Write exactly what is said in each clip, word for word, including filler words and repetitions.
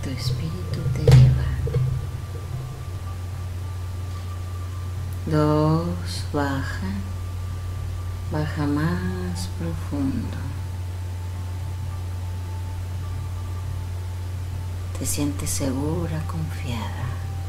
tu espíritu te lleva. Dos, baja, baja más profundo. Te sientes segura, confiada.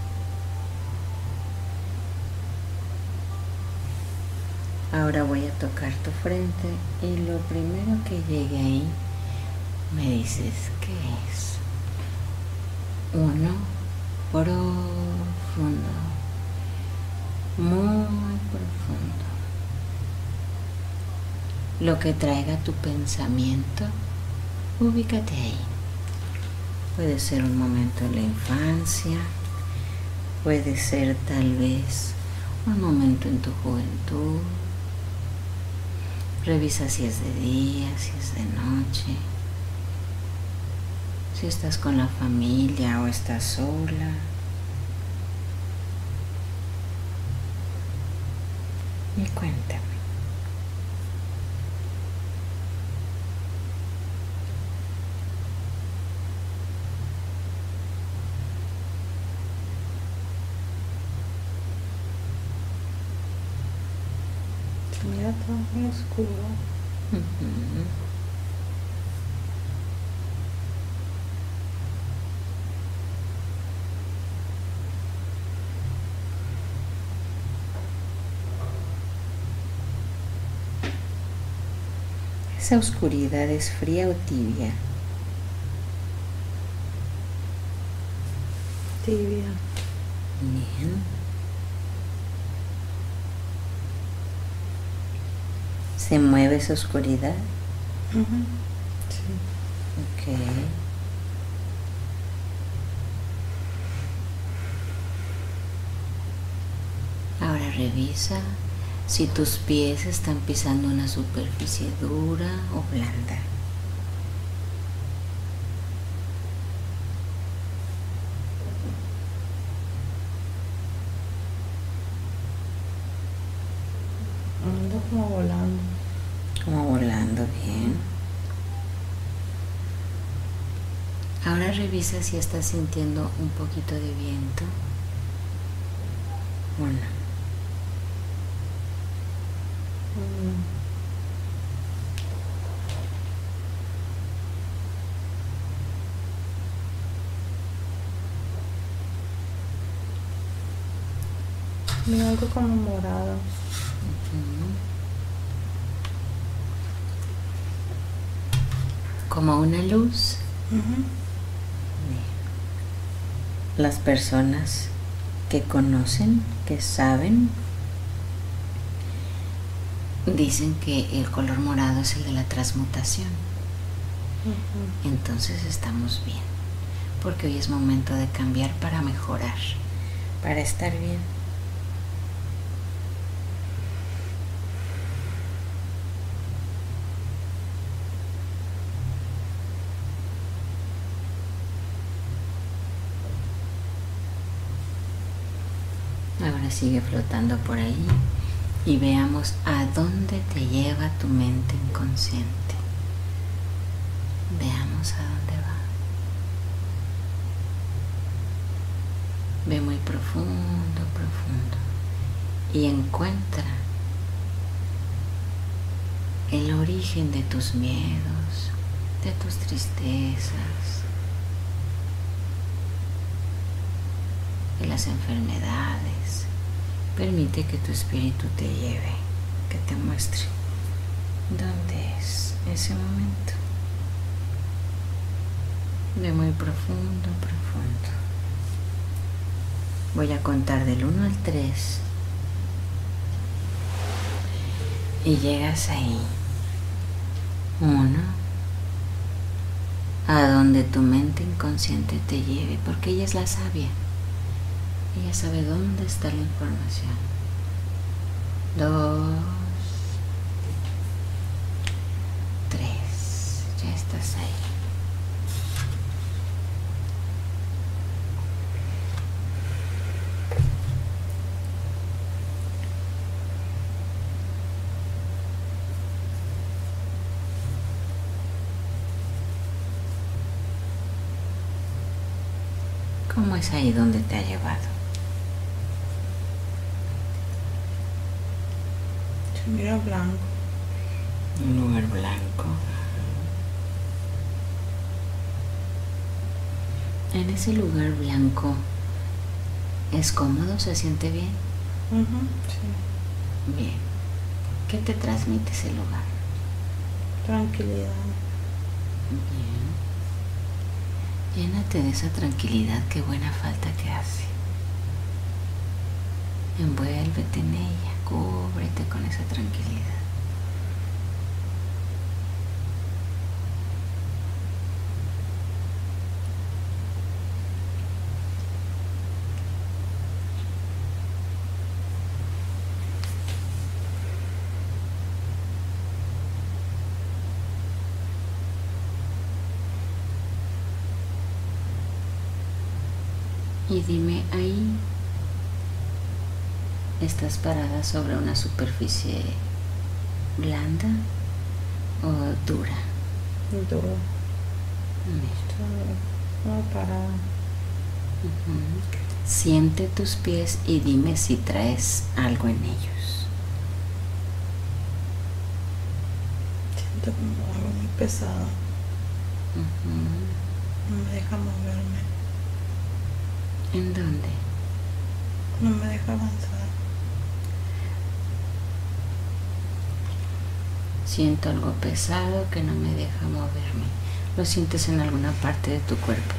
Ahora voy a tocar tu frente y lo primero que llegue ahí me dices qué es. Uno, profundo, muy profundo. Lo que traiga tu pensamiento, ubícate ahí. Puede ser un momento en la infancia, puede ser tal vez un momento en tu juventud. Revisa si es de día, si es de noche, si estás con la familia o estás sola. Y cuéntame. Mira, todo muy oscuro. Uh-huh. ¿Esa oscuridad es fría o tibia? Tibia. Bien. ¿Se mueve esa oscuridad? Uh-huh. Sí. Ok. Ahora revisa si tus pies están pisando una superficie dura o blanda. Ando como volando. Como volando, bien. Ahora revisa si estás sintiendo un poquito de viento. Uno. Mm. Veo algo como morado. Uh-huh. Como una luz. Uh-huh. Las personas que conocen, que saben, dicen que el color morado es el de la transmutación. Uh-huh. Entonces estamos bien, porque hoy es momento de cambiar para mejorar, para estar bien. Ahora sigue flotando por ahí y veamos a dónde te lleva tu mente inconsciente. Veamos a dónde va. Ve muy profundo, profundo y encuentra el origen de tus miedos, de tus tristezas, de las enfermedades. Permite que tu espíritu te lleve, que te muestre dónde es ese momento. Ve muy profundo, profundo. Voy a contar del uno al tres y llegas ahí. Uno, a donde tu mente inconsciente te lleve, porque ella es la sabia. Ella sabe dónde está la información. Dos, tres, ya estás ahí. ¿Cómo es ahí donde te ha llevado? Se mira blanco. Un lugar blanco. En ese lugar blanco, ¿es cómodo? ¿Se siente bien? Uh-huh, sí. Bien. ¿Qué te transmite ese lugar? Tranquilidad. Bien. Llénate de esa tranquilidad, qué buena falta te hace. Envuélvete en ella, cúbrete con esa tranquilidad. Y dime, ahí estás parada sobre una superficie blanda o dura. Duro. Mira. No parada. Uh-huh. Siente tus pies y dime si traes algo en ellos. Siento como algo muy pesado. Uh-huh. No me deja moverme. ¿En dónde? No me deja avanzar. Siento algo pesado que no me deja moverme. ¿Lo sientes en alguna parte de tu cuerpo?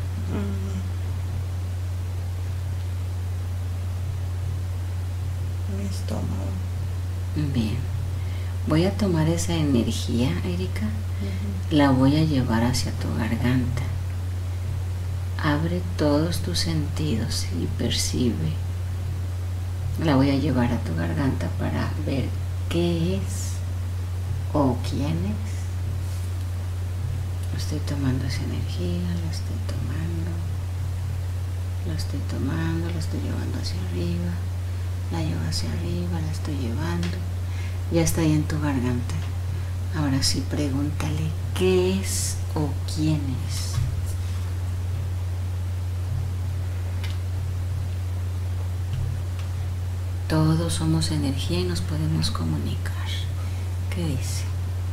Mm. Mi estómago. Bien. Voy a tomar esa energía, Erika. Uh-huh. La voy a llevar hacia tu garganta. Abre todos tus sentidos y percibe. La voy a llevar a tu garganta para ver qué es o quién es. Estoy tomando esa energía, la estoy tomando, la estoy tomando, la estoy llevando hacia arriba, la llevo hacia arriba, la estoy llevando. Ya está ahí en tu garganta. Ahora sí, pregúntale qué es o quién es. Todos somos energía y nos podemos comunicar. ¿Qué dice?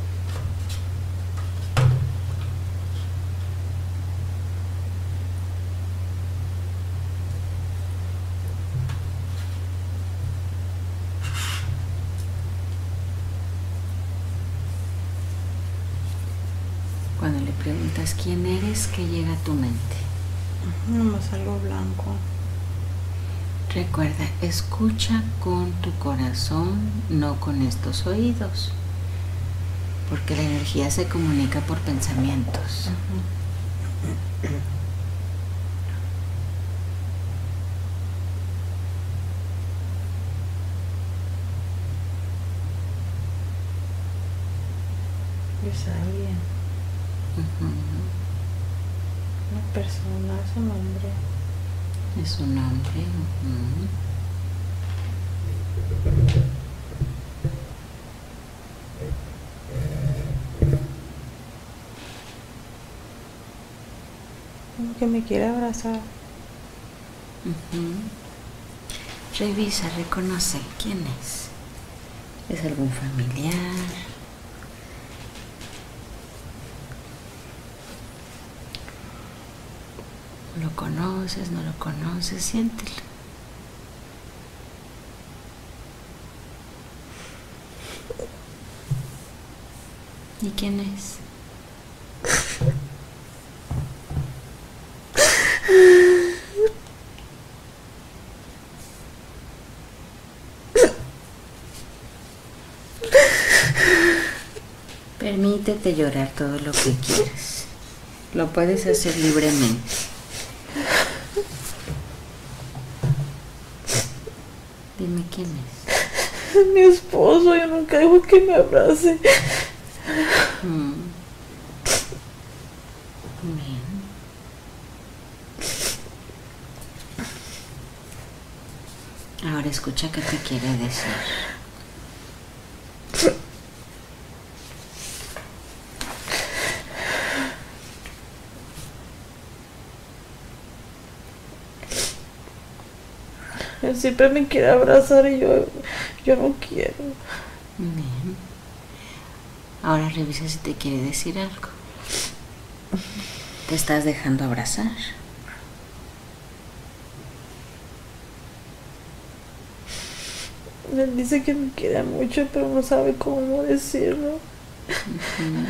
Cuando le preguntas quién eres, ¿qué llega a tu mente? Nomás algo blanco. Recuerda, escucha con tu corazón, no con estos oídos, porque la energía se comunica por pensamientos. Uh-huh. Es alguien. Uh-huh. Una persona, es un hombre. Es un hombre. Uh-huh. Como que me quiere abrazar. Uh-huh. Revisa, reconoce quién es. ¿Es algún familiar? ¿Lo conoces? ¿No lo conoces? Siéntelo. ¿Y quién es? Permítete llorar todo lo que quieras. Lo puedes hacer libremente. Dime quién es. Es mi esposo, yo nunca dejo que me abrace. Mm. Bien. Ahora escucha qué te quiere decir. Él siempre me quiere abrazar y yo, yo no quiero. Bien. Ahora revisa si te quiere decir algo. ¿Te estás dejando abrazar? Él dice que me quiere mucho, pero no sabe cómo decirlo. Uh-huh.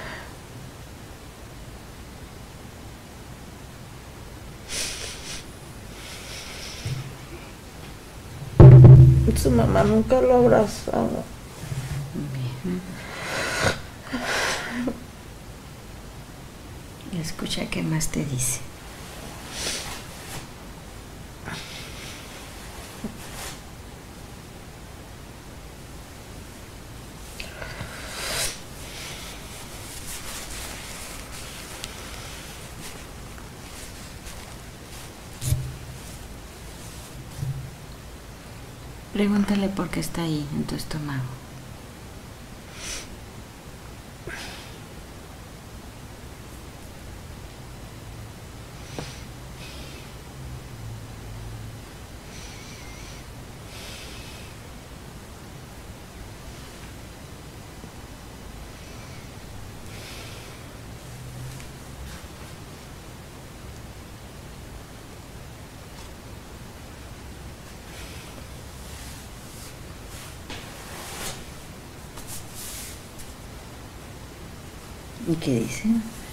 Su mamá nunca lo abrazaba. Bien. Escucha qué más te dice. Pregúntale por qué está ahí en tu estómago. ¿Y qué dice?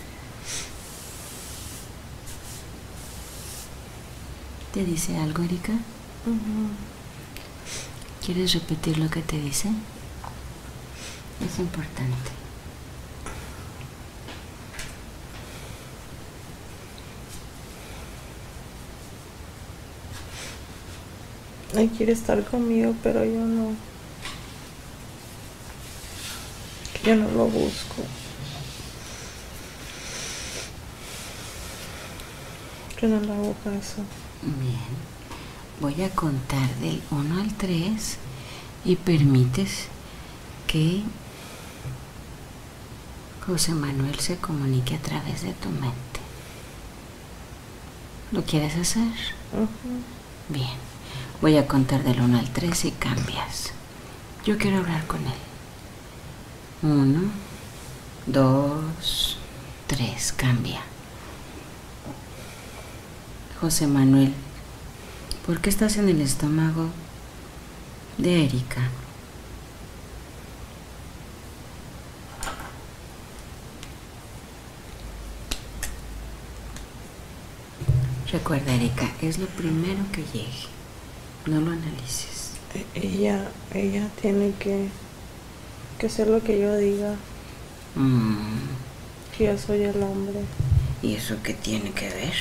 ¿Te dice algo, Erika? Uh-huh. ¿Quieres repetir lo que te dice? Es importante. Él quiere estar conmigo, pero yo no. Yo no lo busco. Yo no le hago caso. Bien. Voy a contar del uno al tres y permites que José Manuel se comunique a través de tu mente. ¿Lo quieres hacer? Uh-huh. Bien. Voy a contar del uno al tres y cambias. Yo quiero hablar con él. Uno, dos, tres. Cambia. José Manuel, ¿por qué estás en el estómago de Erika? Recuerda, Erika, es lo primero que llegue. No lo analices. Ella, ella tiene que, que hacer lo que yo diga. Mm. Que yo soy el hombre. ¿Y eso qué tiene que ver?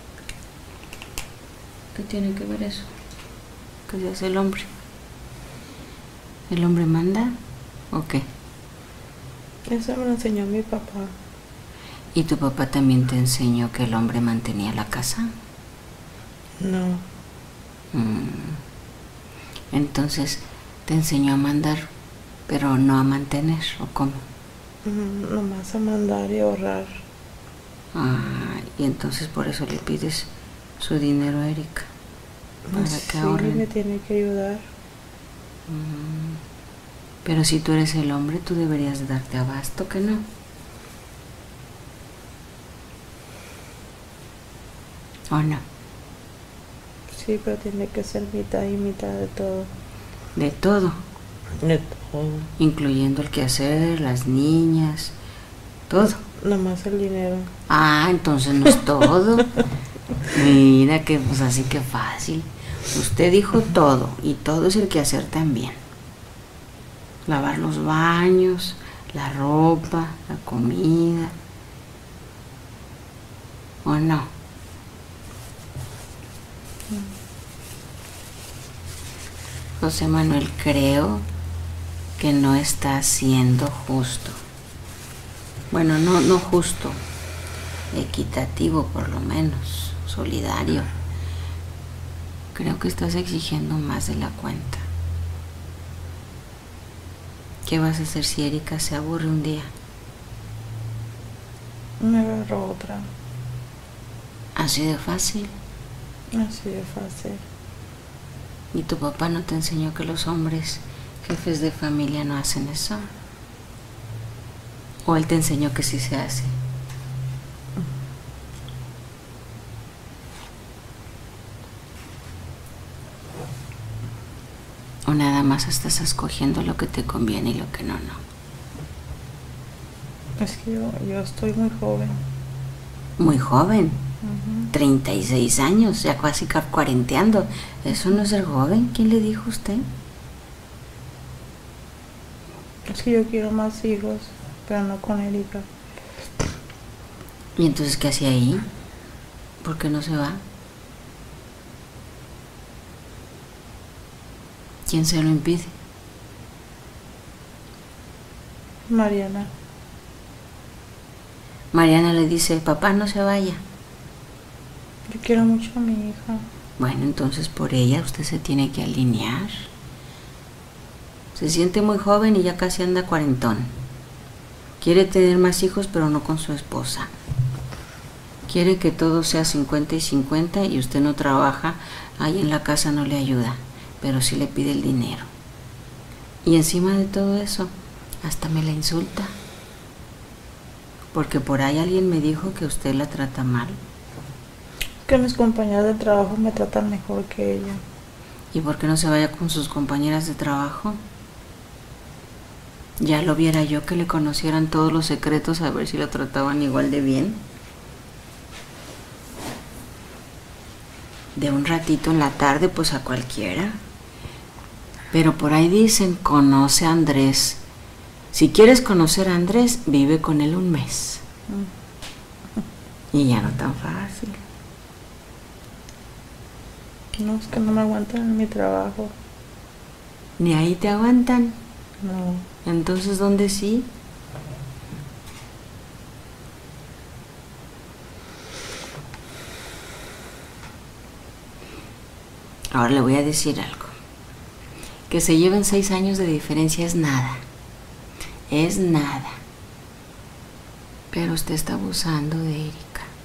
¿Qué tiene que ver eso? ¿Qué es el hombre? ¿El hombre manda o qué? Eso me lo enseñó mi papá. ¿Y tu papá también te enseñó que el hombre mantenía la casa? No. Mm. Entonces te enseñó a mandar, pero no a mantener, ¿o cómo? Mm, nomás a mandar y ahorrar. Ah, y entonces por eso le pides su dinero a Erika, para Pues que sí, ahorren. me tiene que ayudar. Mm. Pero si tú eres el hombre, tú deberías darte abasto, ¿que no? ¿O no? Sí, pero tiene que ser mitad y mitad de todo. De todo. De todo. Incluyendo el quehacer, las niñas, todo. Nomás el dinero. Ah, entonces no es todo. Mira que pues así que fácil. Usted dijo todo, y todo es el quehacer también. Lavar los baños, la ropa, la comida. ¿O no? José Manuel, creo que no está siendo justo. Bueno, no, no justo, equitativo por lo menos, solidario. Creo que estás exigiendo más de la cuenta. ¿Qué vas a hacer si Erika se aburre un día? Me agarro otra. Así de fácil. Así de fácil. ¿Y tu papá no te enseñó que los hombres, jefes de familia, no hacen eso? ¿O él te enseñó que sí se hace? ¿O nada más estás escogiendo lo que te conviene y lo que no, no? Es que yo, yo estoy muy joven. Muy joven. Ujú. treinta y seis años, ya casi cuarenteando. ¿Eso no es ser joven? ¿Quién le dijo a usted? Es que yo quiero más hijos, pero no con Erika. ¿Y entonces qué hacía ahí? ¿Por qué no se va? ¿Quién se lo impide? Mariana. Mariana le dice, papá, no se vaya. Yo quiero mucho a mi hija. Bueno, entonces por ella usted se tiene que alinear. Se siente muy joven y ya casi anda cuarentón. Quiere tener más hijos, pero no con su esposa. Quiere que todo sea cincuenta y cincuenta y usted no trabaja, ahí en la casa no le ayuda, pero sí le pide el dinero. Y encima de todo eso, hasta me la insulta. Porque por ahí alguien me dijo que usted la trata mal. Que mis compañeras de trabajo me tratan mejor que ella. ¿Y por qué no se vaya con sus compañeras de trabajo? Ya lo viera yo, que le conocieran todos los secretos, a ver si la trataban igual de bien. De un ratito en la tarde, pues a cualquiera. Pero por ahí dicen, conoce a Andrés. Si quieres conocer a Andrés, vive con él un mes. Mm. Y ya no tan fácil. No, es que no me aguantan en mi trabajo. ¿Ni ahí te aguantan? No. Entonces, ¿dónde sí? Ahora le voy a decir algo. Que se lleven seis años de diferencia es nada. Es nada. Pero usted está abusando de Erika.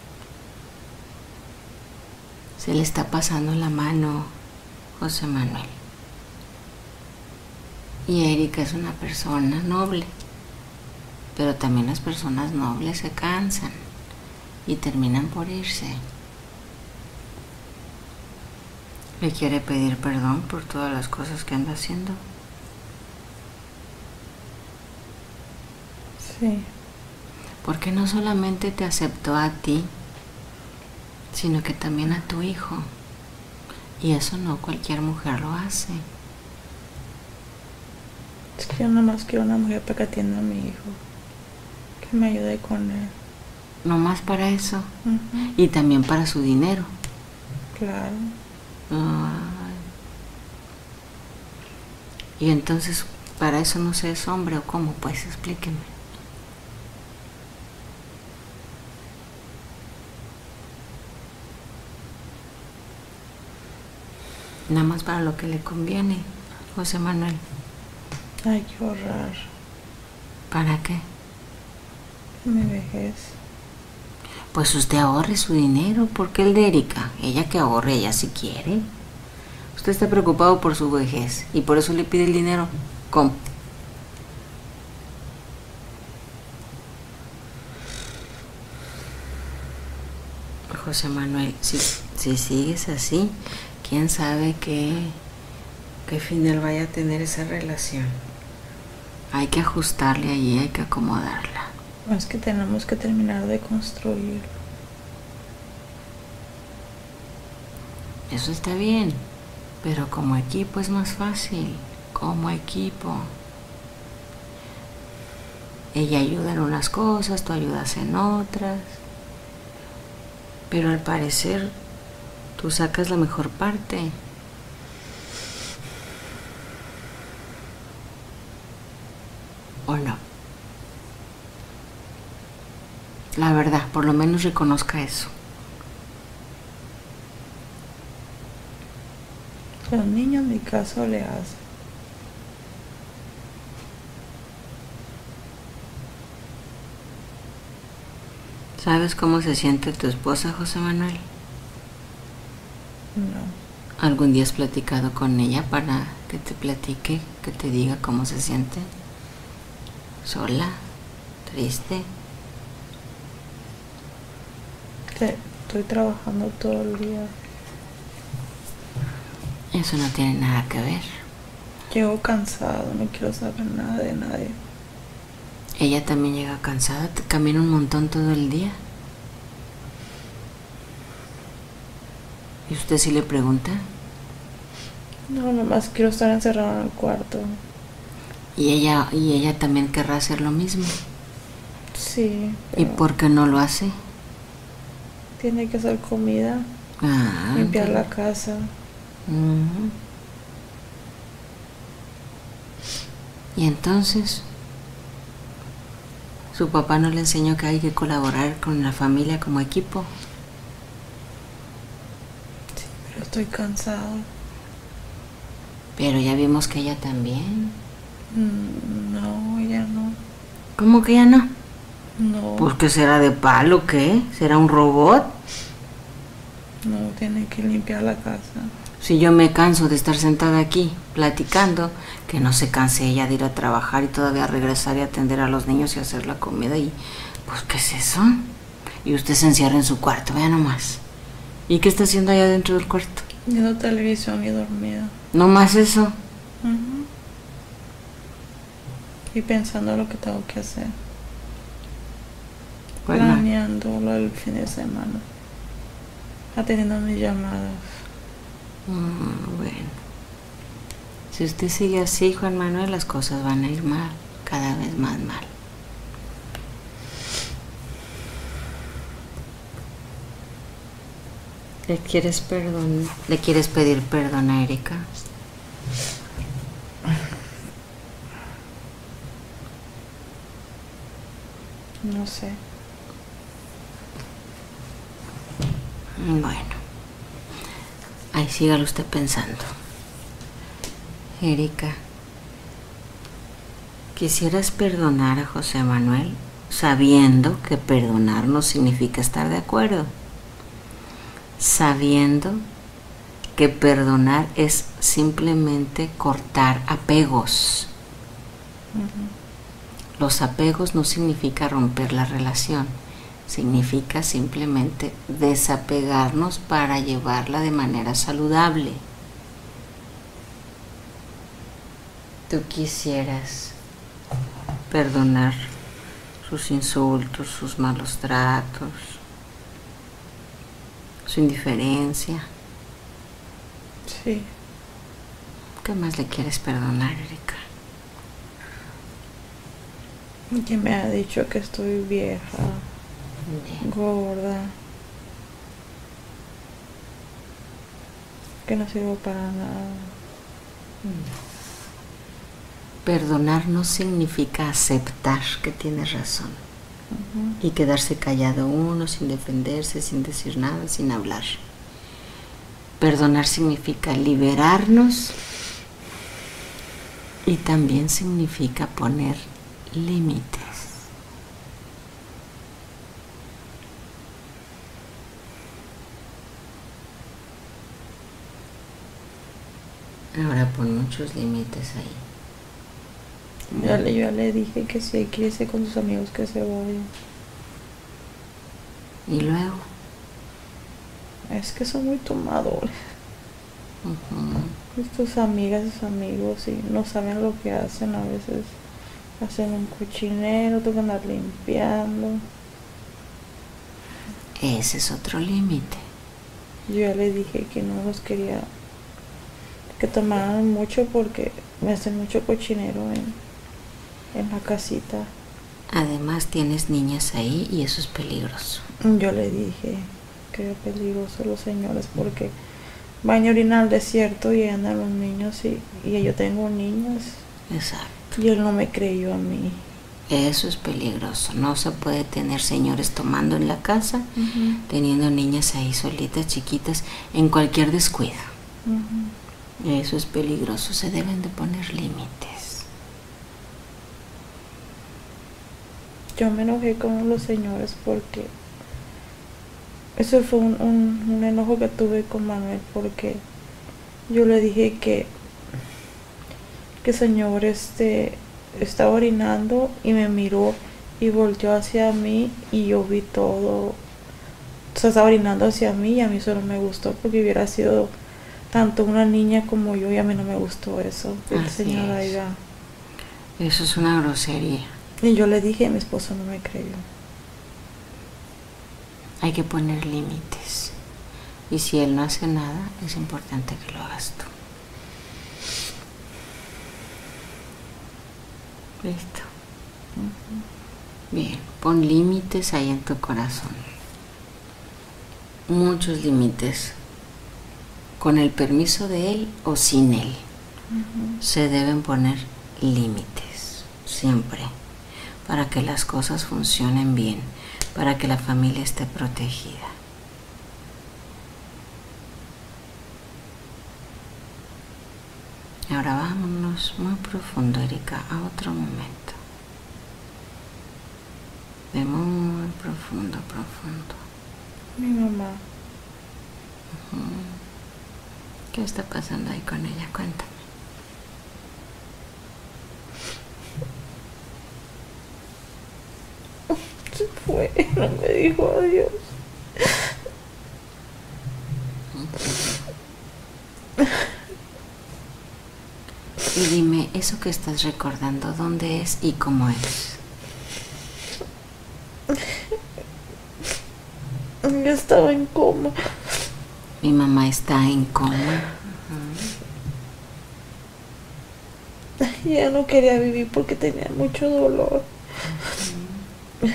Se le está pasando la mano, José Manuel. Y Erika es una persona noble. Pero también las personas nobles se cansan y terminan por irse. ¿Le quiere pedir perdón por todas las cosas que anda haciendo? Sí. Porque no solamente te aceptó a ti, sino que también a tu hijo. Y eso no cualquier mujer lo hace. Es que yo nada más quiero una mujer para que atienda a mi hijo. Que me ayude con él. Nomás para eso. Uh-huh. Y también para su dinero. Claro. Ay. Y entonces, ¿para eso no se es hombre o cómo? Pues explíqueme. Nada más para lo que le conviene, José Manuel. Hay que ahorrar. ¿Para qué? Mi vejez. Pues usted ahorre su dinero, porque el de Erika, ella que ahorre, ella si quiere. Usted está preocupado por su vejez y por eso le pide el dinero. ¿Cómo? José Manuel, si, si sigues así, quién sabe qué, qué final vaya a tener esa relación. Hay que ajustarle ahí, hay que acomodarla. Es que tenemos que terminar de construir. Eso está bien, pero como equipo es más fácil, como equipo. Ella ayuda en unas cosas, tú ayudas en otras. Pero al parecer, tú sacas la mejor parte. ¿O no? La verdad, por lo menos reconozca eso. Los niños ni caso le hacen. ¿Sabes cómo se siente tu esposa, José Manuel? No. ¿Algún día has platicado con ella para que te platique, que te diga cómo se siente? ¿Sola? ¿Triste? Sí, estoy trabajando todo el día. Eso no tiene nada que ver. Llego cansado, no quiero saber nada de nadie. Ella también llega cansada, te camina un montón todo el día. ¿Y usted sí le pregunta? No, nomás quiero estar encerrado en el cuarto. ¿Y ella, y ella también querrá hacer lo mismo? Sí. ¿Y por qué no lo hace? Tiene que hacer comida, Ah, limpiar entonces- la casa. Ujú. Y entonces, ¿su papá no le enseñó que hay que colaborar con la familia como equipo? Sí, pero estoy cansado. Pero ya vimos que ella también. Mm, No, ya no. ¿Cómo que ya no? No, ¿Pues qué será de palo o qué? ¿Será un robot? no, tiene que limpiar la casa. Si yo me canso de estar sentada aquí platicando, que no se canse ella de ir a trabajar y todavía regresar y atender a los niños y hacer la comida y pues ¿qué es eso? Y usted se encierra en su cuarto, vea nomás. ¿Y qué está haciendo allá dentro del cuarto? Viendo televisión y dormida. No más eso. Ujú. Y pensando lo que tengo que hacer. Bueno, Planeando lo del fin de semana. Atendiendo mis llamadas. mm, bueno. Si usted sigue así, Juan Manuel, las cosas van a ir mal, cada vez más mal. ¿Le quieres perdón? ¿Le quieres pedir perdón a Erika? No sé. Bueno, ahí sígalo usted pensando. Erika, ¿quisieras perdonar a José Manuel sabiendo que perdonar no significa estar de acuerdo? Sabiendo que perdonar es simplemente cortar apegos. Ujú. Los apegos no significa romper la relación, significa simplemente desapegarnos para llevarla de manera saludable. ¿Tú quisieras perdonar sus insultos, sus malos tratos, su indiferencia? Sí. ¿Qué más le quieres perdonar, Erika? Que me ha dicho que estoy vieja, Bien. gorda, que no sirvo para nada. Perdonar no significa aceptar que tienes razón Ujú. y quedarse callado uno sin defenderse, sin decir nada, sin hablar. Perdonar significa liberarnos y también significa poner límites. Ahora pon muchos límites ahí. Ya le, yo ya le dije que si él quiere irse con sus amigos que se vaya. Y luego, Es que son muy tomadores. ujú, Tus amigas, sus amigos, y no saben lo que hacen. A veces hacen un cochinero, tengo que andar limpiando. ese es otro límite. Yo ya le dije que no los quería que tomaran mucho porque me hacen mucho cochinero en, en la casita. Además tienes niñas ahí y eso es peligroso. Yo le dije que era peligroso los señores porque van a orinar al desierto y ahí andan los niños y, y yo tengo niños Exacto. y él no me creyó a mí. Eso es peligroso. No se puede tener señores tomando en la casa, Ujú, teniendo niñas ahí solitas, chiquitas, en cualquier descuido. ujú. Eso es peligroso. Se deben de poner límites. Yo me enojé con los señores porque eso fue un, un, un enojo que tuve con Manuel porque yo le dije que, que el señor este, estaba orinando y me miró y volteó hacia mí y yo vi todo. O sea, estaba orinando hacia mí y a mí eso no me gustó porque hubiera sido tanto una niña como yo y a mí no me gustó eso. El Así señor es. haya. Eso es una grosería. Y yo le dije y mi esposo no me creyó. Hay que poner límites. Y si él no hace nada, es importante que lo hagas tú. Listo. Bien, pon límites ahí en tu corazón. Muchos límites. Con el permiso de él o sin él. Uh-huh. Se deben poner límites. Siempre. Para que las cosas funcionen bien. Para que la familia esté protegida. Ahora vámonos muy profundo, Erika, a otro momento. De muy profundo, profundo. Mi mamá. Uh-huh. ¿Qué está pasando ahí con ella? Cuéntame. Se fue, no me dijo adiós. Y dime, eso que estás recordando, ¿dónde es y cómo es? Yo estaba en coma. Mi mamá está en coma. Uh-huh. Ya no quería vivir porque tenía mucho dolor. Uh-huh.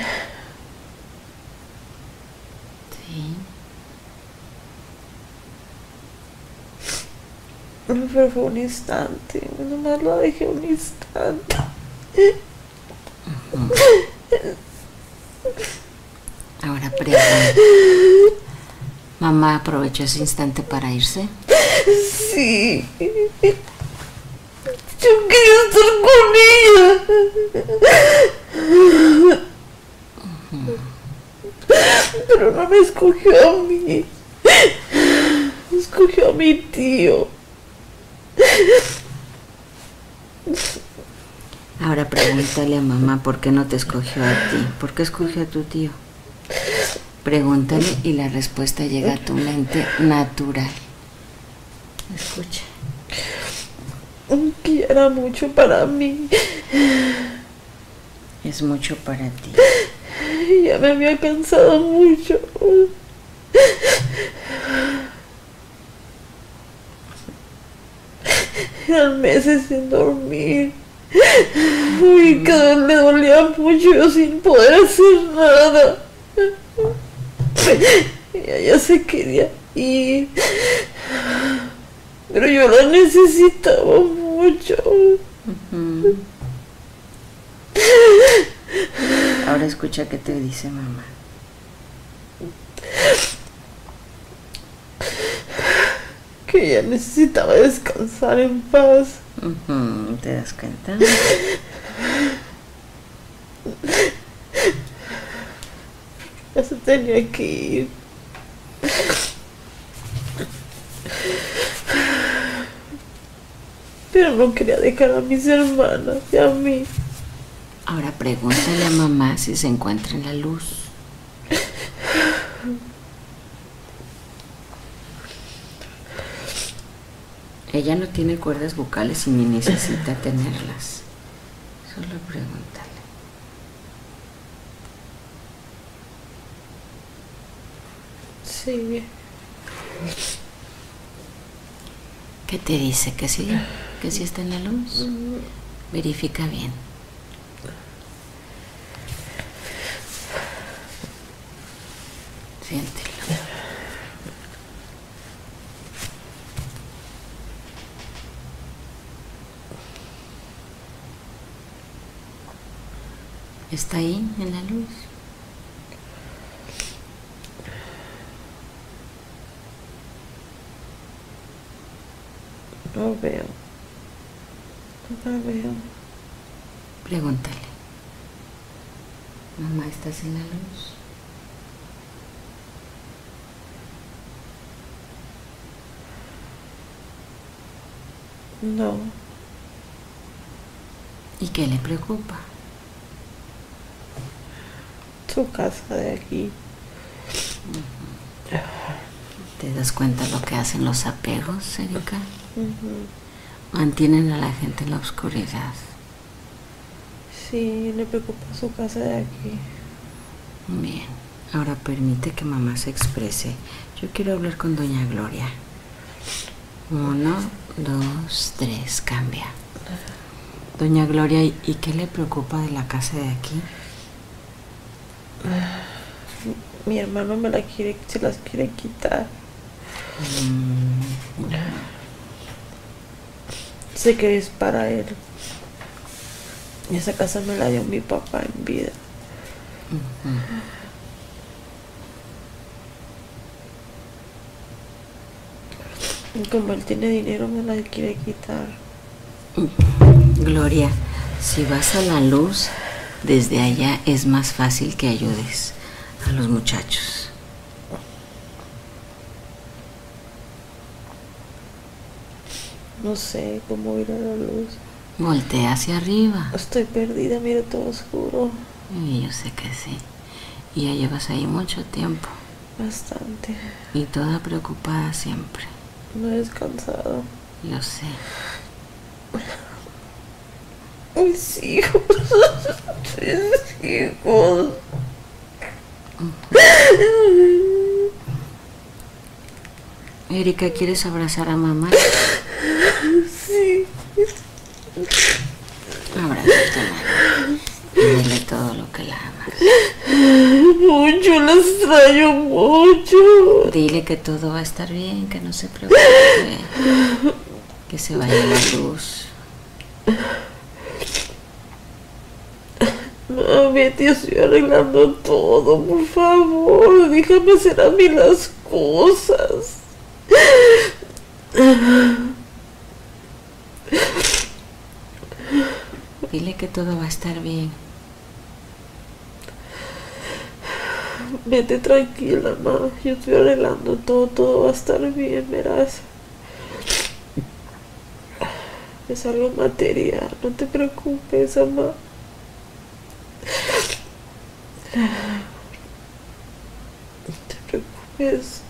Sí. Pero fue un instante, nomás lo dejé un instante. Uh-huh. Ahora pregunta. ¿Mamá aprovechó ese instante para irse? Sí. Yo quería estar con ella. Uh-huh. Pero no me escogió a mí. Escogió a mi tío. Ahora pregúntale a mamá por qué no te escogió a ti. ¿Por qué escogió a tu tío? Pregúntale y la respuesta llega a tu mente natural. Escucha. Que era mucho para mí. Es mucho para ti. Ya me había cansado mucho. Eran meses sin dormir. Uy, cada vez me dolía mucho, yo sin poder hacer nada. Ella ya se quería ir. Pero yo la necesitaba mucho. Uh-huh. Ahora escucha qué te dice mamá. Que ella necesitaba descansar en paz. Uh-huh. ¿Te das cuenta? Ya se tenía que ir. Pero no quería dejar a mis hermanas y a mí. Ahora pregúntale a mamá si se encuentra en la luz. Ella no tiene cuerdas vocales y ni necesita tenerlas. Solo pregúntale. Sí. ¿Qué te dice? ¿Que sí? ¿Que sí está en la luz? Verifica bien. Siéntelo. ¿Está ahí en la luz? No veo. No la veo. Pregúntale. Mamá, ¿estás en la luz? No. ¿Y qué le preocupa? Su casa de aquí. ¿Te das cuenta lo que hacen los apegos, Erika? Uh-huh. Mantienen a la gente en la oscuridad. Sí, le preocupa su casa de aquí. Bien, ahora permite que mamá se exprese. Yo quiero hablar con doña Gloria. Uno, dos, tres, cambia. Doña Gloria, ¿y qué le preocupa de la casa de aquí? Mi hermano me la quiere, se las quiere quitar. Mm. Sé que es para él. Esa casa me la dio mi papá en vida. Uh-huh. Y como él tiene dinero, me la quiere quitar. Gloria, si vas a la luz, desde allá es más fácil que ayudes a los muchachos. No sé cómo ir a la luz. Voltea hacia arriba. Estoy perdida, mira todo oscuro. Y yo sé que sí. Y ya llevas ahí mucho tiempo. Bastante. Y toda preocupada siempre. No he descansado. Yo sé. Mis hijos. Mis hijos. Erika, ¿quieres abrazar a mamá? Sí. Abrázala. Y dile todo lo que la amas. Mucho, la extraño mucho. Dile que todo va a estar bien, que no se preocupe. Que se vaya la luz. Mami, te estoy arreglando todo, por favor. Déjame hacer a mí las cosas. Dile que todo va a estar bien. Vete tranquila, ma. Yo estoy arreglando todo, todo va a estar bien, verás. Es algo material, no te preocupes, mamá. No te preocupes.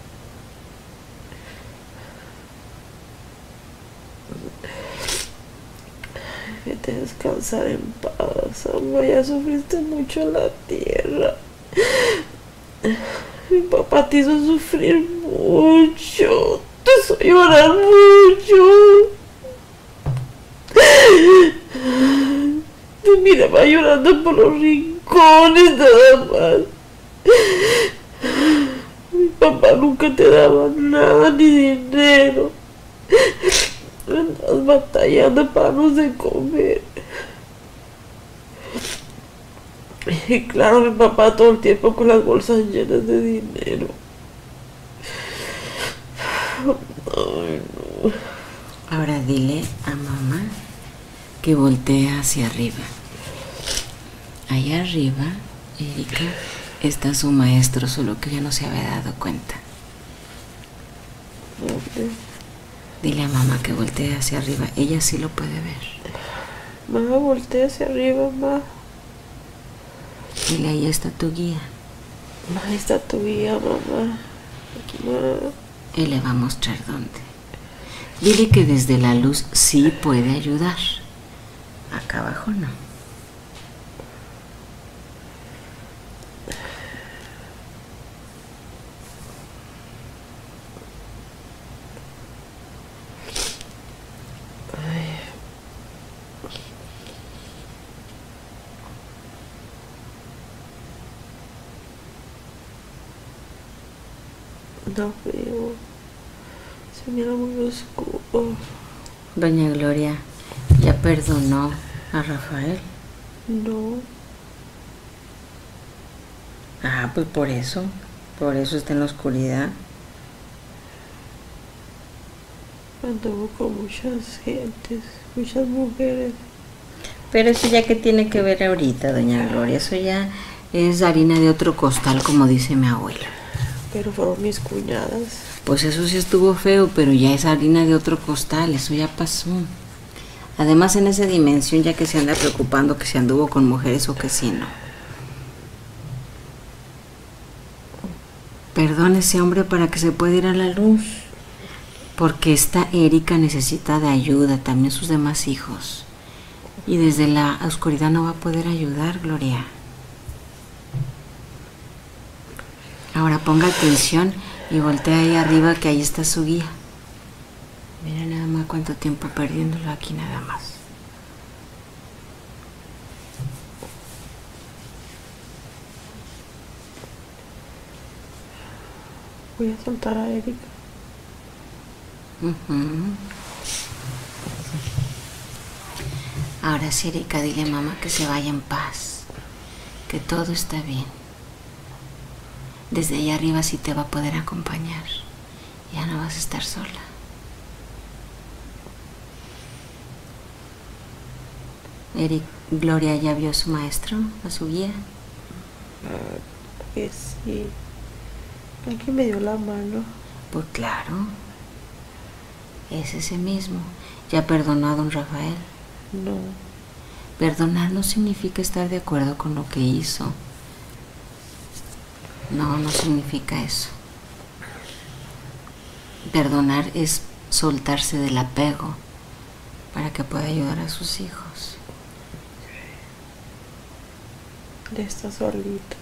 Vete a descansar en paz, mamá. Ya sufriste mucho en la tierra. Mi papá te hizo sufrir mucho. Te hizo llorar mucho. Te miraba llorando por los rincones nada más. Mi papá nunca te daba nada, ni dinero. Andas batallando para darnos de comer. Y claro, mi papá todo el tiempo con las bolsas llenas de dinero. Ay, no. Ahora dile a mamá que voltee hacia arriba. Allá arriba, Erika, está su maestro, solo que ya no se había dado cuenta. ¿Dónde? Dile a mamá que voltee hacia arriba. Ella sí lo puede ver. Mamá, voltea hacia arriba, mamá. Dile, ahí está tu guía. Ahí está tu guía, mamá. Mamá. Él le va a mostrar dónde. Dile que desde la luz sí puede ayudar. Acá abajo no. No veo. Se mira muy oscuro. Doña Gloria, ¿ya perdonó a Rafael? No. Ah, pues por eso. Por eso está en la oscuridad. Anduvo con muchas gentes, muchas mujeres. Pero eso ya que tiene que ver ahorita, doña Gloria. Eso ya es harina de otro costal, como dice mi abuela. Pero fueron mis cuñadas. Pues eso sí estuvo feo, pero ya es harina de otro costal, eso ya pasó. Además, en esa dimensión, ya que se anda preocupando que se anduvo con mujeres o que sí, no. Perdone ese hombre para que se pueda ir a la luz. Porque esta Erika necesita de ayuda, también sus demás hijos. Y desde la oscuridad no va a poder ayudar, Gloria. Ahora ponga atención y voltea ahí arriba, que ahí está su guía. Mira nada más cuánto tiempo perdiéndolo aquí nada más. Voy a soltar a Erika. Uh-huh. Ahora sí, Erika, dile a mamá que se vaya en paz, que todo está bien. Desde allá arriba sí te va a poder acompañar. Ya no vas a estar sola. Eric, Gloria ya vio a su maestro, a su guía. Ah, que sí. Aquí me dio la mano. Pues claro. Es ese mismo. ¿Ya perdonó a don Rafael? No. Perdonar no significa estar de acuerdo con lo que hizo. No, no significa eso. Perdonar es soltarse del apego para que pueda ayudar a sus hijos. Ya está solito.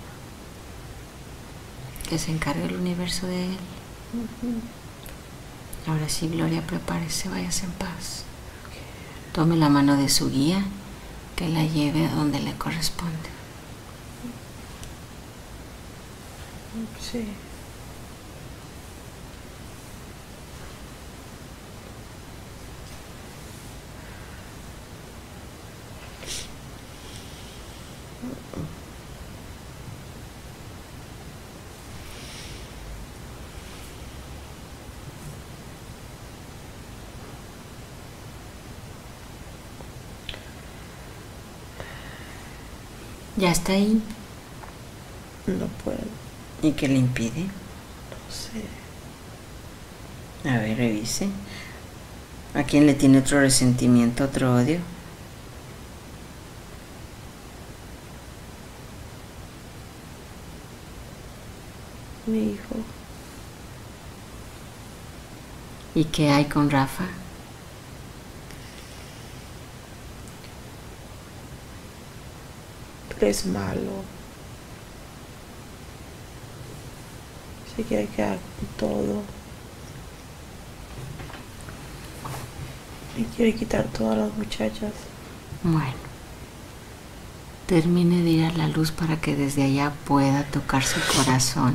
Que se encargue el universo de él. Uh-huh. Ahora sí, Gloria, prepárese, váyase en paz. Tome la mano de su guía, que la lleve a donde le corresponde. Sí. ¿Ya está ahí? No puedo. ¿Y qué le impide? No sé. A ver, revise. ¿A quién le tiene otro resentimiento, otro odio? Mi hijo. ¿Y qué hay con Rafa? Es malo. Se quiere quedar con todo. Y quiere quitar todas las muchachas. Bueno, termine de ir a la luz para que desde allá pueda tocar su corazón.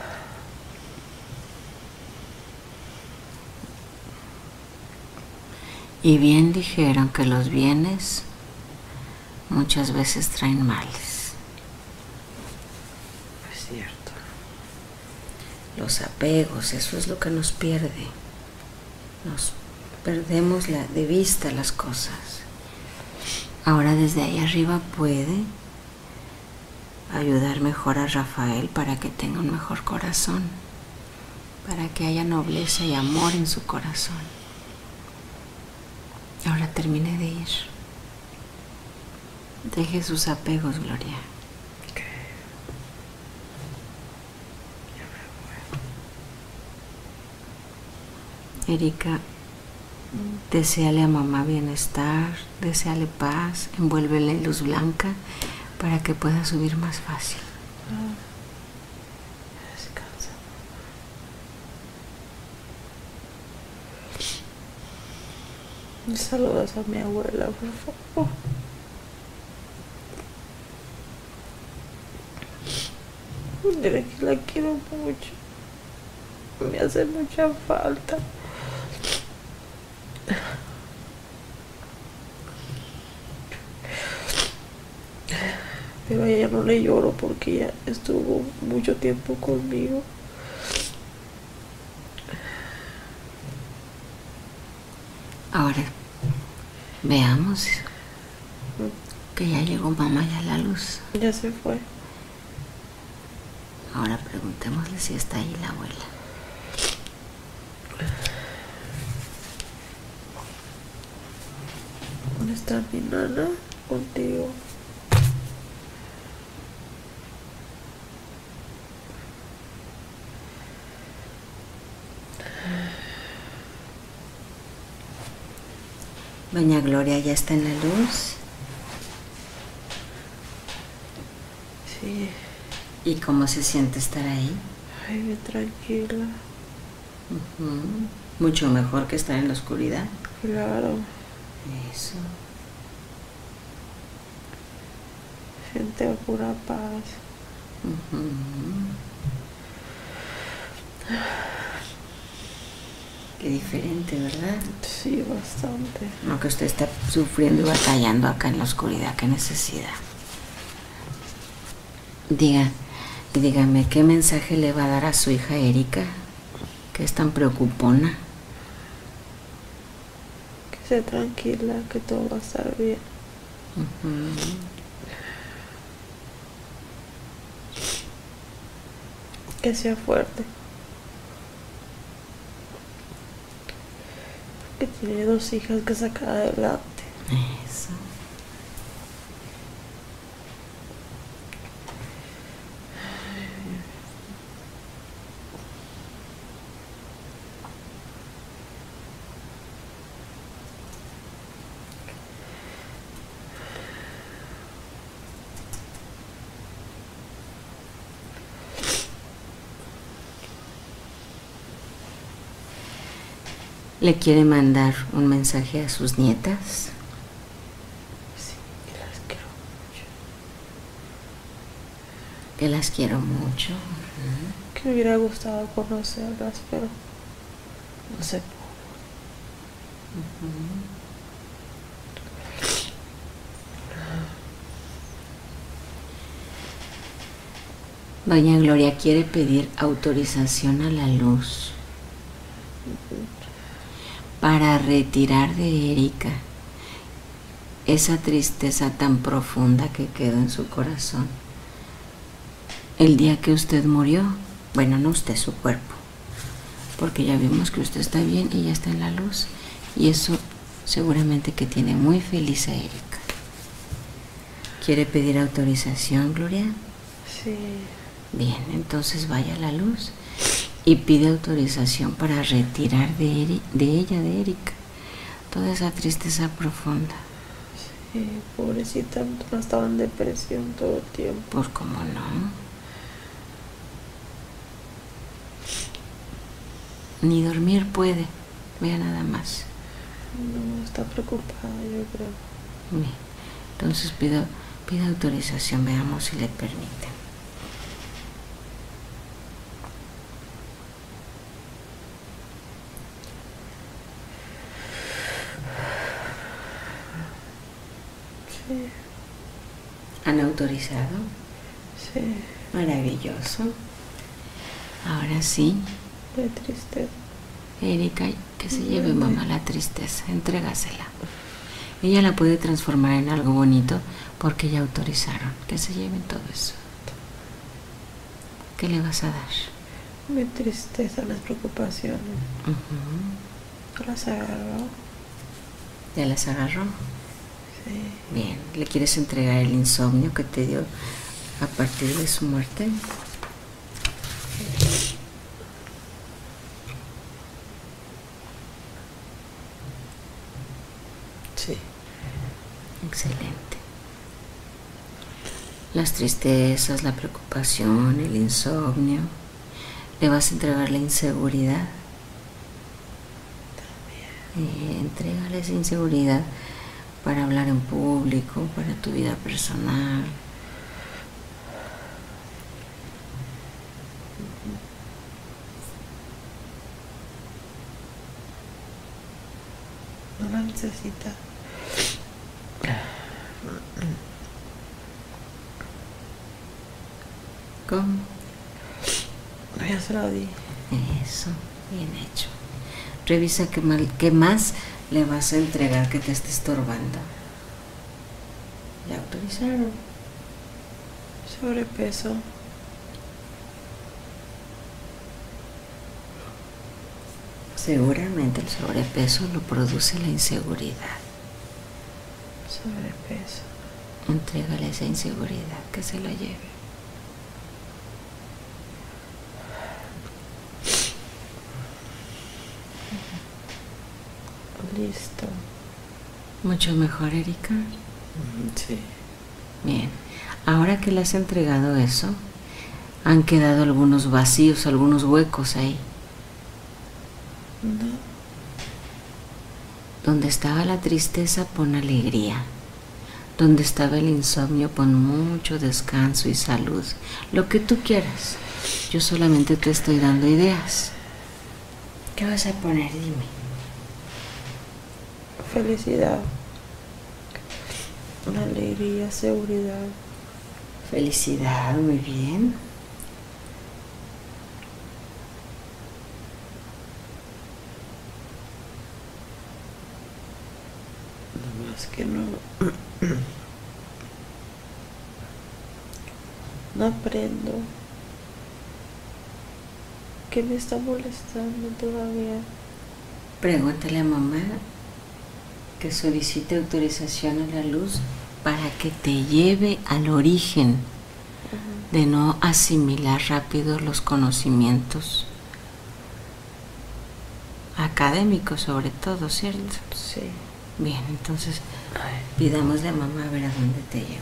Y bien dijeron que los bienes muchas veces traen males. Es cierto. Los apegos, eso es lo que nos pierde. Nos perdemos la, de vista las cosas. Ahora desde ahí arriba puede ayudar mejor a Rafael para que tenga un mejor corazón, para que haya nobleza y amor en su corazón. Ahora termine de ir. Deje sus apegos, Gloria. Okay. Ya me voy. Erika, deséale a mamá bienestar, deséale paz, envuélvele luz blanca para que pueda subir más fácil. Ah, descansa. Y saludas a mi abuela, por favor. Dile que la quiero mucho. Me hace mucha falta. Pero a ella no le lloro porque ella estuvo mucho tiempo conmigo. Ahora, veamos que ya llegó mamá ya a la luz. Ya se fue. Ahora preguntémosle si está ahí la abuela. ¿Dónde está mi nana? Contigo. Doña Gloria ya está en la luz. Sí. ¿Y cómo se siente estar ahí? Ay, bien tranquila. Uh-huh. Mucho mejor que estar en la oscuridad. Claro. Eso. Siente pura paz. Uh-huh. Qué diferente, ¿verdad? Sí, bastante. No que usted está sufriendo y batallando acá en la oscuridad. Qué necesidad. Diga, dígame, ¿qué mensaje le va a dar a su hija Erika? Que es tan preocupona. Que sea tranquila, que todo va a estar bien. Uh-huh. Que sea fuerte. Que tiene dos hijas que sacar adelante. Eso. ¿Le quiere mandar un mensaje a sus nietas? Sí, que las quiero mucho. Que las quiero mucho. Uh-huh. Que me hubiera gustado conocerlas, pero no se pudo. Uh-huh. Doña Gloria quiere pedir autorización a la luz para retirar de Erika esa tristeza tan profunda que quedó en su corazón el día que usted murió. Bueno, no usted, su cuerpo, porque ya vimos que usted está bien y ya está en la luz, y eso seguramente que tiene muy feliz a Erika. ¿Quiere pedir autorización, Gloria? Sí. Bien, entonces vaya a la luz y pide autorización para retirar de, Eri- de ella, de Erika, toda esa tristeza profunda. Sí, pobrecita, no estaba en depresión todo el tiempo. Pues cómo no. Ni dormir puede, vea nada más. No, está preocupada, yo creo. Bien, entonces pido, pido autorización, veamos si le permite. Sí. ¿Han autorizado? Sí. Maravilloso. Ahora sí. Qué tristeza. Erika, que se lleve mamá la tristeza, entrégasela. Ella la puede transformar en algo bonito porque ya autorizaron. Que se lleven todo eso. ¿Qué le vas a dar? Mi tristeza, las preocupaciones. Uh-huh. ¿Ya las agarró? ¿Ya las agarró? Sí. Bien, ¿le quieres entregar el insomnio que te dio a partir de su muerte? Sí. Excelente. Las tristezas, la preocupación, el insomnio. ¿Le vas a entregar la inseguridad? También. Eh, entrégale esa inseguridad para hablar en público, para tu vida personal. No la necesita. ¿Cómo? No, ya se lo di. Eso, bien hecho. Revisa qué, mal, qué más le vas a entregar que te esté estorbando. ¿Le autorizaron? Seguramente el sobrepeso lo produce la inseguridad. Sobrepeso. Entrégale esa inseguridad, que se la lleve. Listo. Mucho mejor, Erika. Sí. Bien. Ahora que le has entregado eso, han quedado algunos vacíos, algunos huecos ahí. No. Donde estaba la tristeza, pon alegría. Donde estaba el insomnio, pon mucho descanso y salud. Lo que tú quieras. Yo solamente te estoy dando ideas. ¿Qué vas a poner? Dime. Felicidad. Alegría, seguridad. Felicidad, muy bien. Nada más que no. No aprendo. ¿Qué me está molestando todavía? Pregúntale a mamá que solicite autorización a la luz para que te lleve al origen uh-huh. de no asimilar rápido los conocimientos académicos, sobre todo, ¿cierto? Sí. Bien, entonces pidámosle a mamá a ver a dónde te llevo.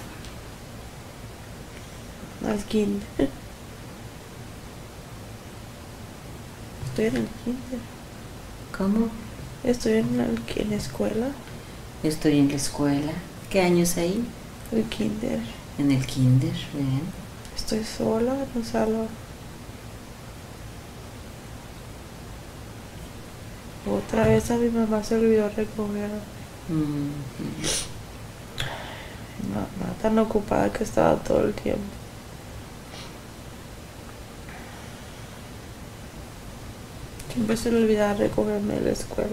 Al kinder. Estoy en el kinder. ¿Cómo? Estoy en la, en la escuela. Estoy en la escuela. ¿Qué años ahí? El kinder. En el kinder, bien. Estoy sola en el salón. Otra vez a mi mamá se olvidó recoger. Mm-hmm. Mamá tan ocupada que estaba todo el tiempo. Siempre se le olvidaba recogerme de la escuela.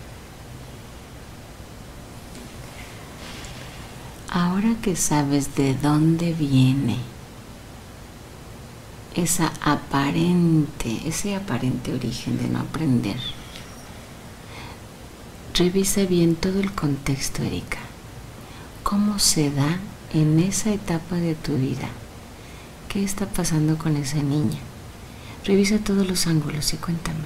Ahora que sabes de dónde viene esa aparente, ese aparente origen de no aprender, revisa bien todo el contexto, Erika. ¿Cómo se da en esa etapa de tu vida? ¿Qué está pasando con esa niña? Revisa todos los ángulos y cuéntame.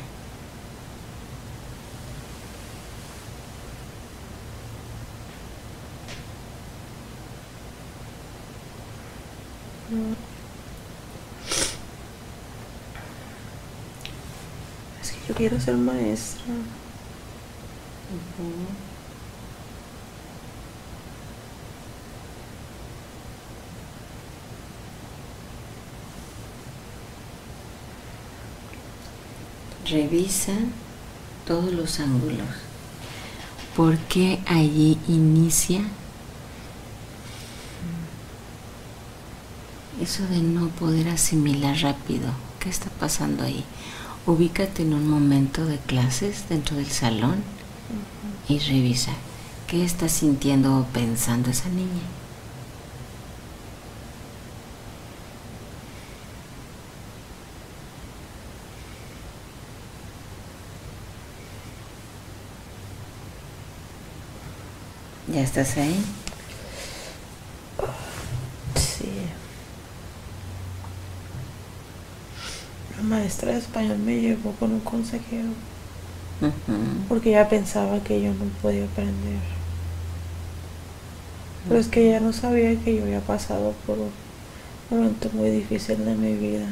Es que yo quiero ser maestra. Uh-huh. Revisa todos los ángulos. ¿Por qué allí inicia eso de no poder asimilar rápido? ¿Qué está pasando ahí? Ubícate en un momento de clases dentro del salón uh-huh. y revisa qué está sintiendo o pensando esa niña. ¿Ya estás ahí? Sí. La maestra de español me llevó con un consejero. Uh-huh. Porque ella pensaba que yo no podía aprender. Pero uh-huh. es que ella no sabía que yo había pasado por un momento muy difícil de mi vida.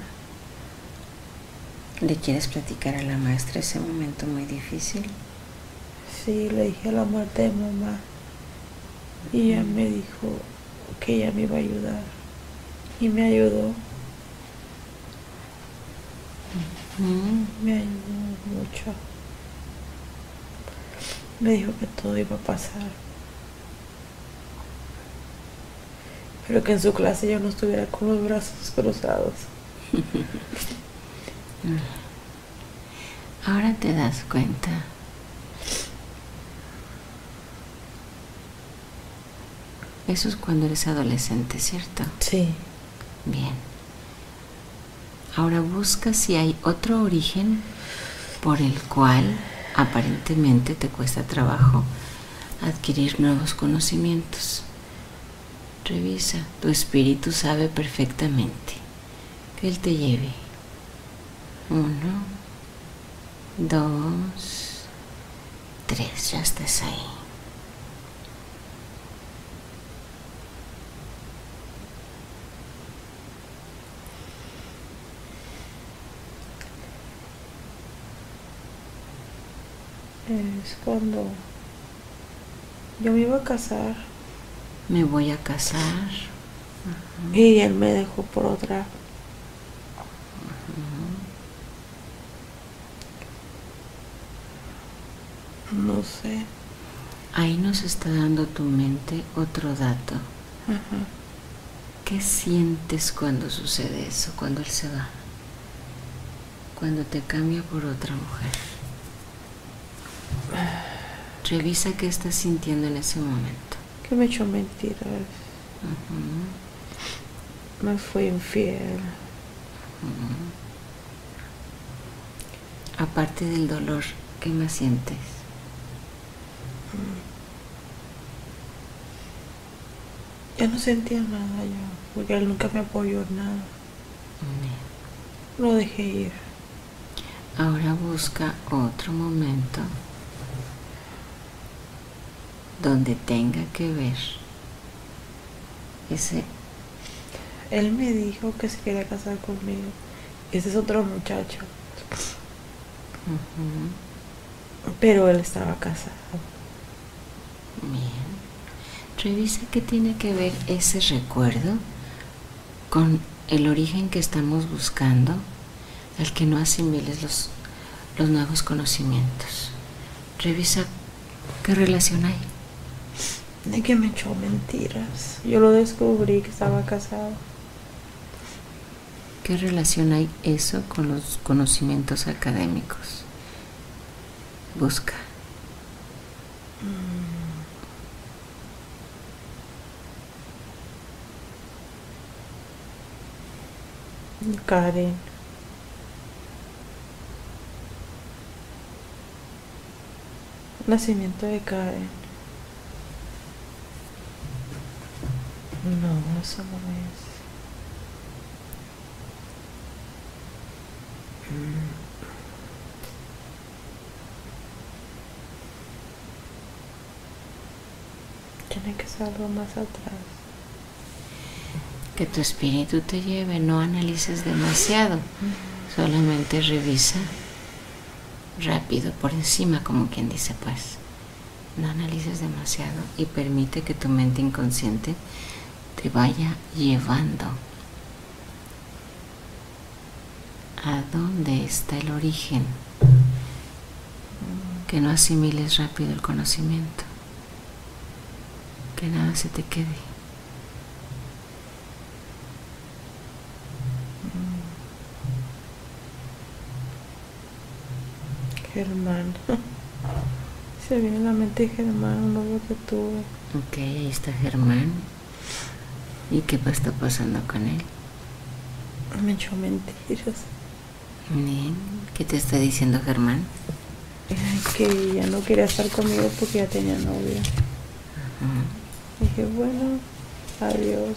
¿Le quieres platicar a la maestra ese momento muy difícil? Sí, le dije la muerte de mamá. Y ella me dijo que ella me iba a ayudar. Y me ayudó. Uh-huh. Me ayudó mucho. Me dijo que todo iba a pasar. Pero que en su clase yo no estuviera con los brazos cruzados. Ahora te das cuenta. Eso es cuando eres adolescente, ¿cierto? Sí. Bien. Ahora busca si hay otro origen por el cual aparentemente te cuesta trabajo adquirir nuevos conocimientos. Revisa, tu espíritu sabe perfectamente que Él te lleve. Uno, dos, tres, ya estás ahí. Es cuando yo me iba a casar. Me voy a casar. Uh-huh. Y él me dejó por otra. Uh-huh. No sé. Ahí nos está dando tu mente otro dato. Uh-huh. ¿Qué sientes cuando sucede eso? Cuando él se va. Cuando te cambia por otra mujer. Revisa qué estás sintiendo en ese momento. Que me echó mentiras. Uh-huh. Me fue infiel. Uh-huh. Aparte del dolor, ¿qué más sientes? Ya no sentía nada yo, porque él nunca me apoyó en nada. Uh-huh. Lo dejé ir. Ahora busca otro momento donde tenga que ver ese. Él me dijo que se quería casar conmigo. Ese es otro muchacho. Uh-huh. Pero él estaba casado. Bien. Revisa qué tiene que ver ese recuerdo con el origen que estamos buscando, al que no asimiles los, los nuevos conocimientos. Revisa qué relación hay. De que me echó mentiras. Yo lo descubrí que estaba casado. ¿Qué relación hay eso con los conocimientos académicos? Busca. Mm. Karen. Nacimiento de Karen. No, eso no es. Mm. Tiene que ser algo más atrás. Que tu espíritu te lleve, no analices demasiado. Mm. Solamente revisa rápido, por encima, como quien dice, pues. No analices demasiado y permite que tu mente inconsciente te vaya llevando a dónde está el origen. Que no asimiles rápido el conocimiento. Que nada se te quede. Germán. Se viene a la mente Germán, un novio que tuve. Ok, ahí está Germán. ¿Y qué está pasando con él? Me echó mentiras. Bien. ¿Qué te está diciendo Germán? Que ya no quería estar conmigo porque ya tenía novia. Uh-huh. Dije, bueno, adiós.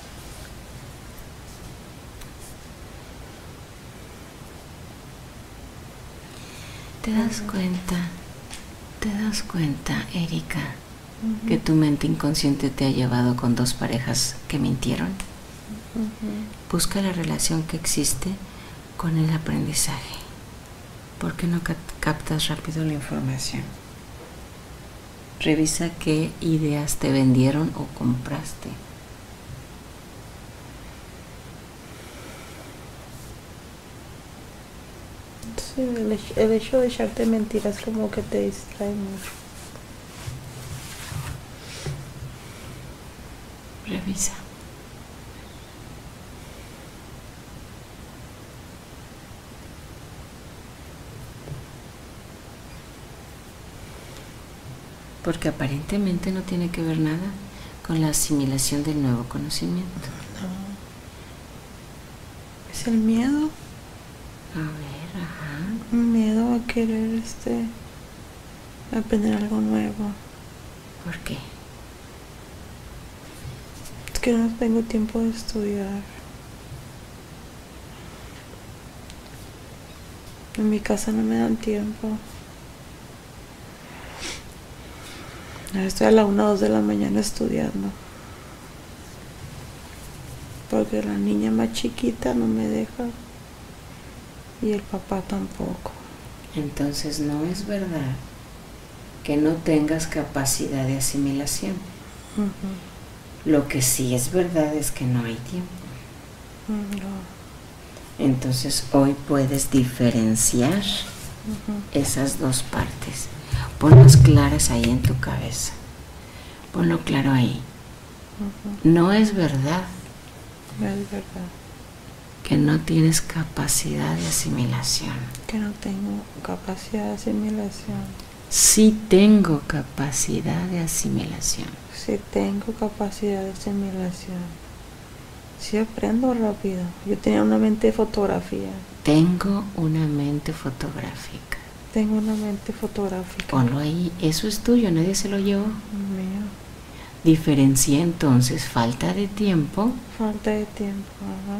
¿Te das uh-huh. cuenta? ¿Te das cuenta, Erika, uh-huh. que tu mente inconsciente te ha llevado con dos parejas que mintieron? Uh-huh. Busca la relación que existe con el aprendizaje. ¿Por qué no cap- captas rápido la información? Revisa qué ideas te vendieron o compraste. Sí, el, hecho, el hecho de echarte mentiras como que te distrae mucho. Revisa. Porque aparentemente no tiene que ver nada con la asimilación del nuevo conocimiento. No. ¿Es el miedo? A ver, ajá. Miedo a querer este aprender algo nuevo. ¿Por qué? Es que no tengo tiempo de estudiar. En mi casa no me dan tiempo. Estoy a la una o dos de la mañana estudiando. Porque la niña más chiquita no me deja. Y el papá tampoco. Entonces no es verdad que no tengas capacidad de asimilación. Uh-huh. Lo que sí es verdad es que no hay tiempo. No. Entonces hoy puedes diferenciar Uh-huh. esas dos partes. Ponlas claras ahí en tu cabeza. Ponlo claro ahí. Uh-huh. No es verdad No es verdad que no tienes capacidad de asimilación. que no tengo capacidad de asimilación. Sí tengo capacidad de asimilación. Sí tengo capacidad de asimilación. Sí aprendo rápido. Yo tenía una mente de fotografía. Tengo una mente fotográfica. Tengo una mente fotográfica. Ponlo ahí, eso es tuyo, nadie se lo llevó. Mío. Diferencia entonces falta de tiempo. Falta de tiempo. Ajá.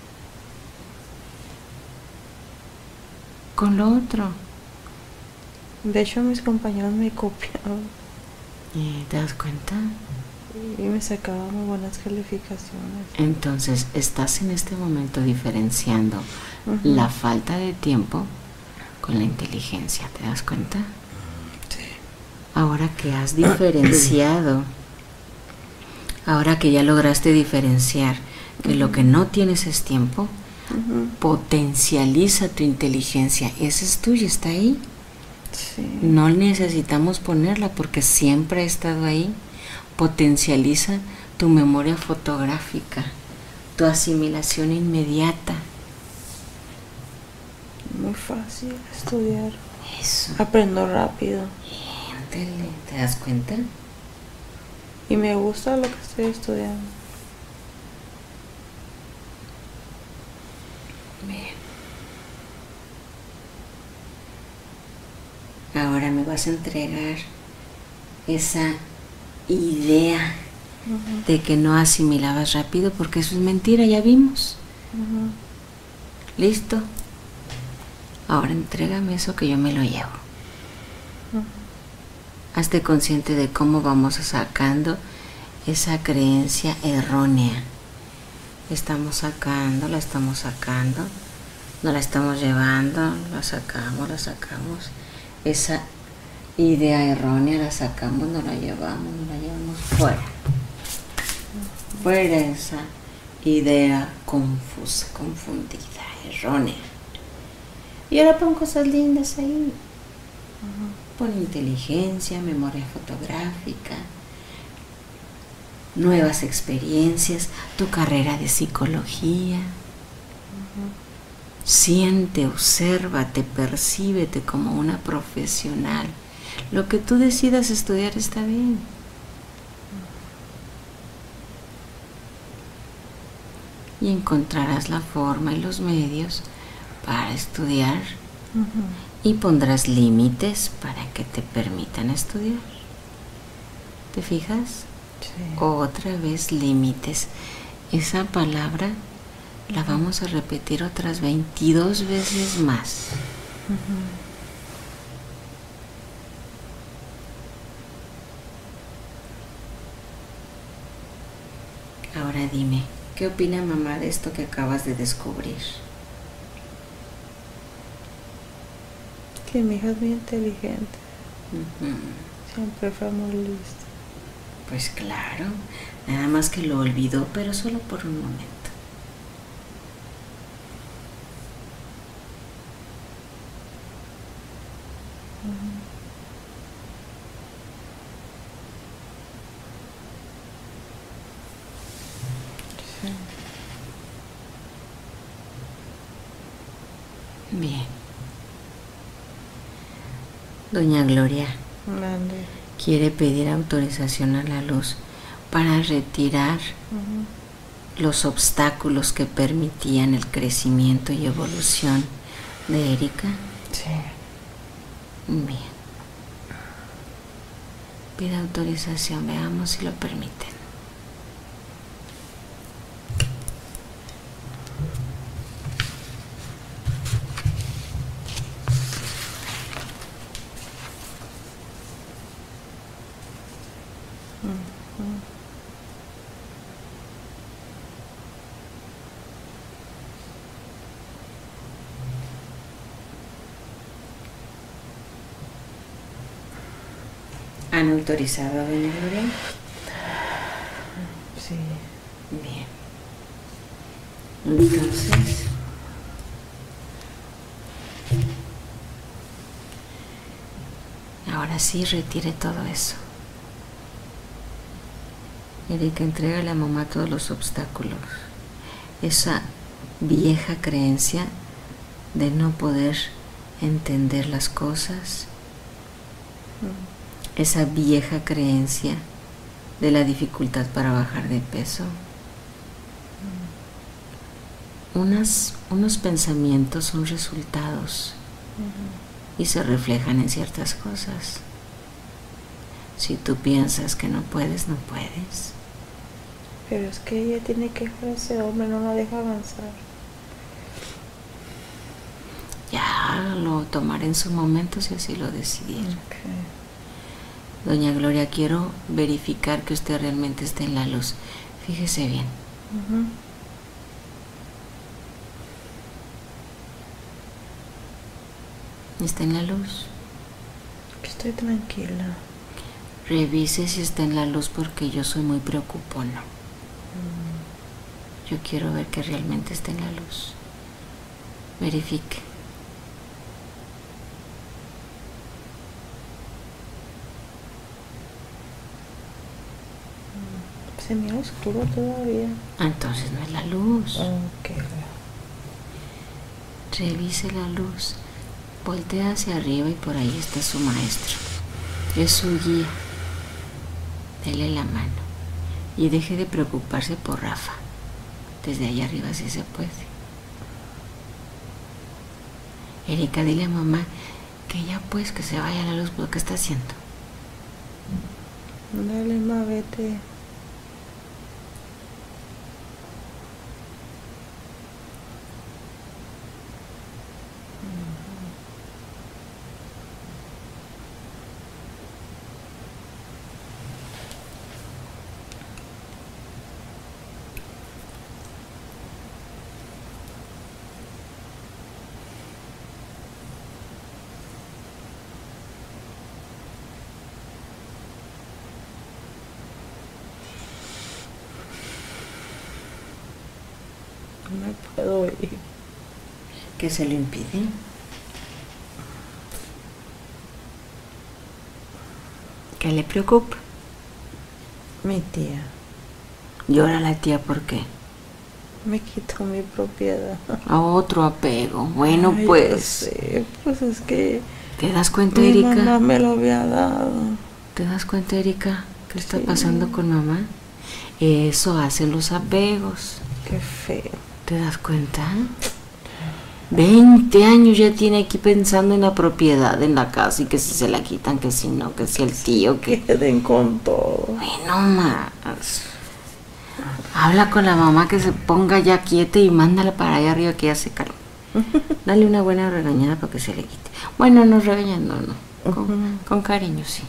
Con lo otro. De hecho, mis compañeros me copiaban Eh, ¿Te das cuenta? y me sacaban muy buenas calificaciones. Entonces estás en este momento diferenciando Uh-huh. la falta de tiempo con la inteligencia, ¿te das cuenta? Sí. Ahora que has diferenciado, ahora que ya lograste diferenciar que lo que no tienes es tiempo, Uh-huh. potencializa tu inteligencia. Esa es tuya, está ahí. Sí. No necesitamos ponerla porque siempre ha estado ahí. Potencializa tu memoria fotográfica, tu asimilación inmediata. Muy fácil estudiar. Eso. Aprendo rápido. Ándale, ¿te das cuenta? Y me gusta lo que estoy estudiando. Bien. Ahora me vas a entregar esa idea Uh-huh. de que no asimilabas rápido, porque eso es mentira, ya vimos. Uh-huh. ¿Listo? Ahora entrégame eso que yo me lo llevo. Uh-huh. Hazte consciente de cómo vamos sacando esa creencia errónea. Estamos sacando, la estamos sacando, no la estamos llevando, la sacamos, la sacamos. Esa idea errónea la sacamos, no la llevamos, no la llevamos fuera. Fuera esa idea confusa, confundida, errónea. Y ahora pon cosas lindas ahí. Uh-huh. Pon inteligencia, memoria fotográfica, nuevas experiencias, tu carrera de psicología. Uh-huh. Siente, obsérvate, percíbete como una profesional. Lo que tú decidas estudiar está bien. Y encontrarás la forma y los medios para estudiar. Uh-huh. Y pondrás límites para que te permitan estudiar. ¿Te fijas? Sí. Otra vez límites. Esa palabra la vamos a repetir otras veintidós veces más. Uh-huh. Ahora dime, ¿qué opina mamá de esto que acabas de descubrir? Que mi hija es muy inteligente. Uh-huh. Siempre fue muy lista. Pues claro, nada más que lo olvidó, pero solo por un momento. Uh-huh. Sí. Bien. Doña Gloria Mande. quiere pedir autorización a la luz para retirar Uh-huh. los obstáculos que permitían el crecimiento y evolución de Erika. Sí. Bien. Pida autorización, veamos si lo permiten. ¿Han autorizado a doña Gloria? Sí. Bien. Entonces, ahora sí retire todo eso. Erika, entrégale a mamá todos los obstáculos. Esa vieja creencia de no poder entender las cosas. Mm. Esa vieja creencia de la dificultad para bajar de peso. Mm. Unas, unos pensamientos son resultados. Uh-huh. Y se reflejan en ciertas cosas. Si tú piensas que no puedes, no puedes. Pero es que ella tiene que dejar a ese hombre, no la deja avanzar. Ya lo tomaré en su momento si así lo decidiera. Okay. Doña Gloria, quiero verificar que usted realmente esté en la luz. Fíjese bien. Uh-huh. ¿Está en la luz? Estoy tranquila. Revise si está en la luz porque yo soy muy preocupona. Mm. Yo quiero ver que realmente esté en la luz. Verifique. Se mira oscuro todavía. Entonces no es la luz. Okay. Revise la luz. Voltea hacia arriba y por ahí está su maestro. Es su guía. Dele la mano. Y deje de preocuparse por Rafa. Desde allá arriba sí se puede. Erika, dile a mamá que ya pues que se vaya a la luz por lo que está haciendo. Dale, ma, vete. No me puedo ir. ¿Qué se lo impide? ¿Qué le preocupa? Mi tía. Llora la tía, ¿por qué? Me quitó mi propiedad. A otro apego. Bueno, Ay, pues. Sí, pues es que. ¿Te das cuenta, mi Erika? Mamá me lo había dado. ¿Te das cuenta, Erika? ¿Qué está Sí. pasando con mamá? Eso hacen los apegos. Qué feo. ¿Te das cuenta? veinte años ya tiene aquí pensando en la propiedad, en la casa, y que si se la quitan, que si no, que si el tío, que... Queden con todo. Bueno, más. Habla con la mamá que se ponga ya quieta y mándala para allá arriba que ya se calma. Dale una buena regañada para que se le quite. Bueno, no regañando, no. Con, uh-huh. con cariño, sí.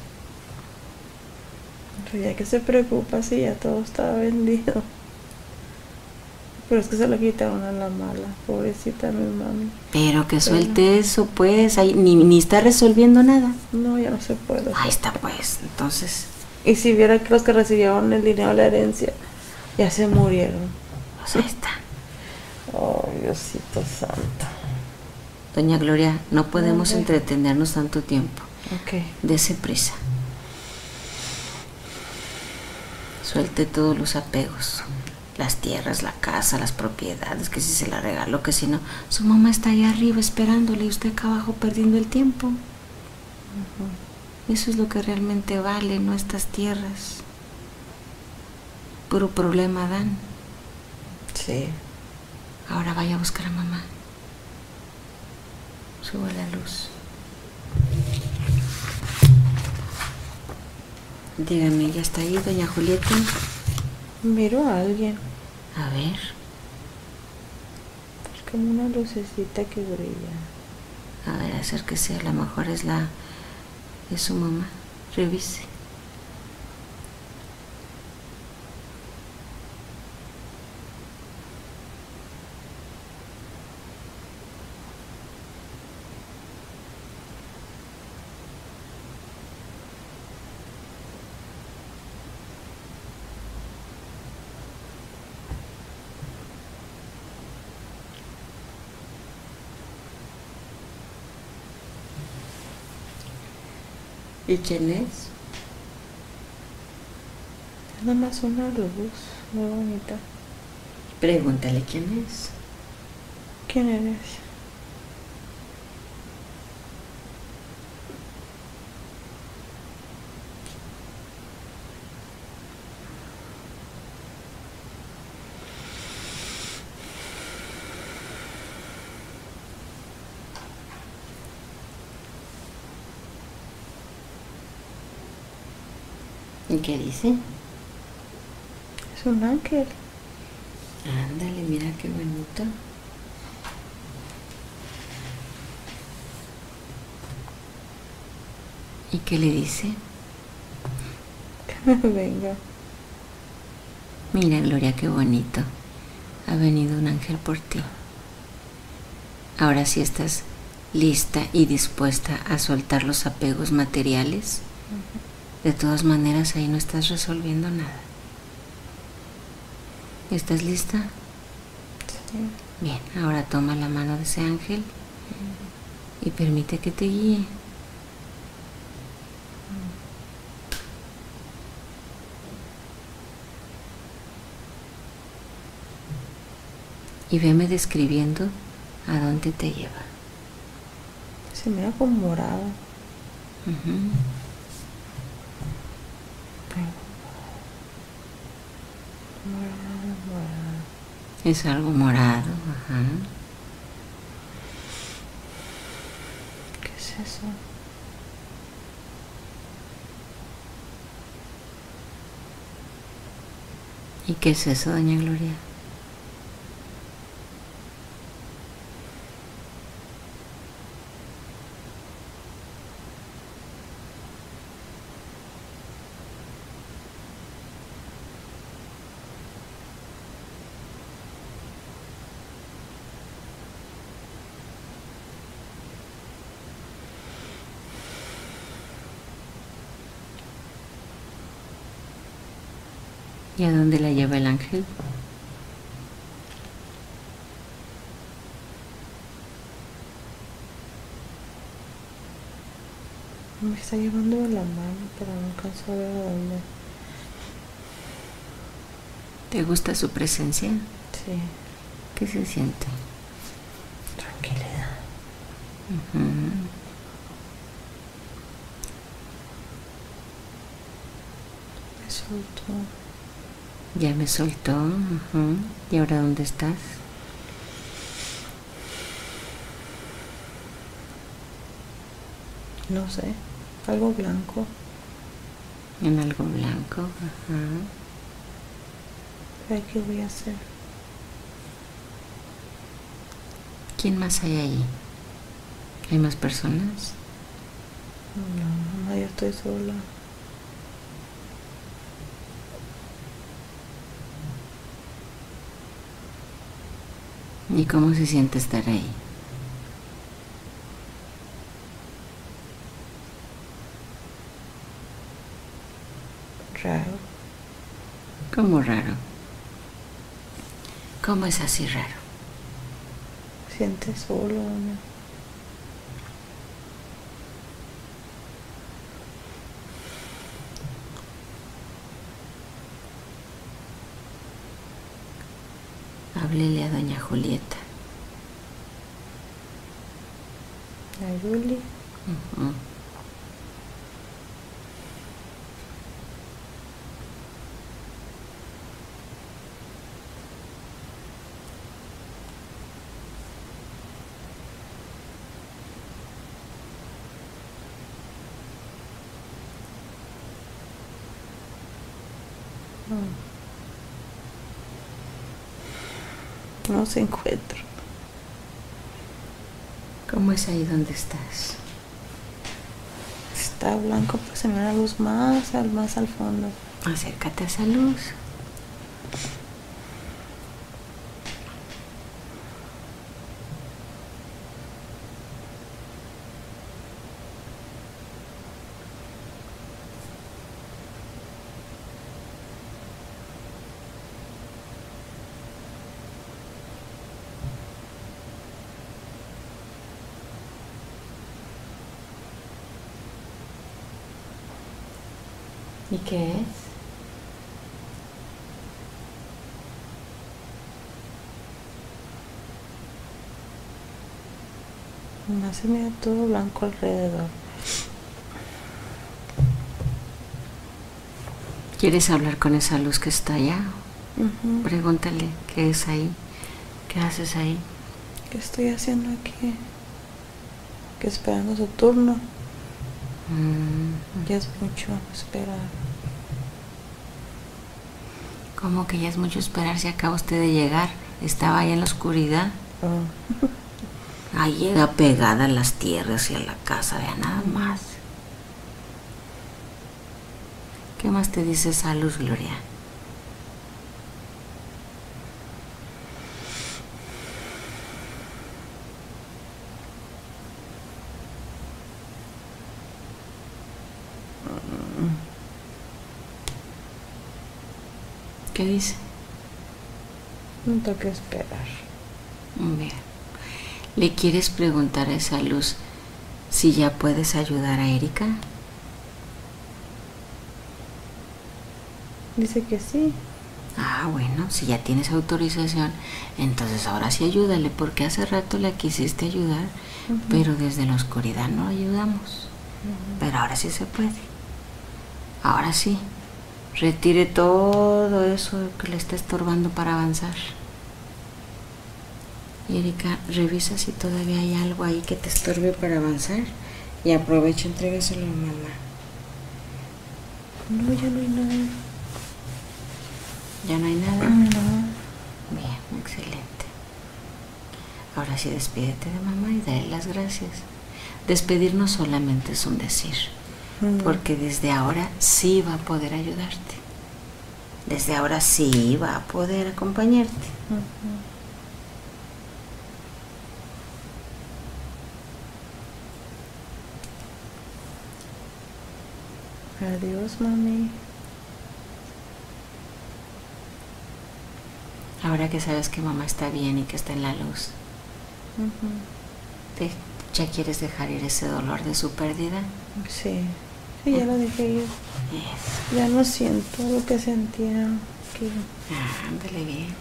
Pero ya que se preocupa, sí, ya todo está vendido. Pero es que se lo quitaron a la mala, pobrecita mi mami. Pero que suelte Pero... eso, pues, ahí, ni, ni está resolviendo nada. No, ya no se puede. Ahí está, pues, entonces. Y si viera que los que recibieron el dinero de la herencia, ya se murieron. Pues ahí está. Oh, Diosito santo. Doña Gloria, no podemos okay. entretenernos tanto tiempo. Ok. Dese prisa. Suelte todos los apegos. Las tierras, la casa, las propiedades, que si se la regaló, que si no. Su mamá está ahí arriba esperándole y usted acá abajo perdiendo el tiempo. Uh-huh. Eso es lo que realmente vale, no estas tierras. Puro problema dan. Sí. Ahora vaya a buscar a mamá. Suba la luz. Dígame, ¿ya está ahí, doña Julieta? Miro a alguien. A ver. Es como una lucecita que brilla. A ver, acérquese, a lo mejor es la... es su mamá. Revise. ¿Y quién es? Es nada más una luz muy bonita. Pregúntale quién es. ¿Quién eres? ¿Y qué dice? Es un ángel. Ándale, mira qué bonito. ¿Y qué le dice? Que me venga. Mira, Gloria, qué bonito. Ha venido un ángel por ti. Ahora sí estás lista y dispuesta a soltar los apegos materiales. De todas maneras, ahí no estás resolviendo nada. ¿Estás lista? Sí. Bien, ahora toma la mano de ese ángel y permite que te guíe. Y veme describiendo a dónde te lleva. Se mira como morado. Uh-huh. Morado, morado. Es algo morado. Ajá. ¿Qué es eso? ¿Y qué es eso, doña Gloria? ¿Y a dónde la lleva el ángel? Me está llevando de la mano, pero no alcanzo a ver a dónde. ¿Te gusta su presencia? Sí. ¿Qué se siente? Tranquilidad. Uh-huh. Me soltó. Ya me soltó. Uh-huh. ¿Y ahora dónde estás? No sé. Algo blanco. En algo blanco. Uh-huh. ¿Qué voy a hacer? ¿Quién más hay ahí? ¿Hay más personas? No, no, yo estoy sola. ¿Y cómo se siente estar ahí? Raro. ¿Cómo raro? ¿Cómo es así raro? Siente solo, ¿no? Háblele a doña Julieta. La Yuli. Uh-huh. No se encuentra. ¿Cómo es ahí donde estás? Está blanco, pues se me ve la luz más al, más al fondo. Acércate a esa luz. ¿Y qué es? Más se mira todo blanco alrededor. ¿Quieres hablar con esa luz que está allá? Uh-huh. Pregúntale qué es ahí, qué haces ahí. ¿Qué estoy haciendo aquí? Que esperando su turno. Mm. Ya es mucho esperar. ¿Cómo que ya es mucho esperar si acaba usted de llegar? Estaba ahí en la oscuridad. Oh. Ahí llega pegada a las tierras y a la casa, vea nada más. ¿Qué más te dice esa luz, Gloria? ¿Qué dice? No tengo que esperar. Bien. ¿Le quieres preguntar a esa luz si ya puedes ayudar a Erika? Dice que sí. Ah, bueno, si ya tienes autorización, entonces ahora sí ayúdale, porque hace rato la quisiste ayudar, uh-huh. pero desde la oscuridad no ayudamos. Uh-huh. Pero ahora sí se puede. Ahora sí. Retire todo eso que le está estorbando para avanzar. Erika, revisa si todavía hay algo ahí que te estorbe para avanzar y aprovecha, entrégaselo a mamá. No, ya no hay nada. ¿Ya no hay nada? No. Bien, excelente. Ahora sí despídete de mamá y dale las gracias. Despedirnos solamente es un decir. Porque desde ahora sí va a poder ayudarte. Desde ahora sí va a poder acompañarte. Uh-huh. Adiós, mami. Ahora que sabes que mamá está bien y que está en la luz, uh-huh. ¿te, ¿ya quieres dejar ir ese dolor de su pérdida? Sí. Sí, ya lo dejé ir. Yes. Ya no siento lo que sentía aquí. Ah, ándale bien.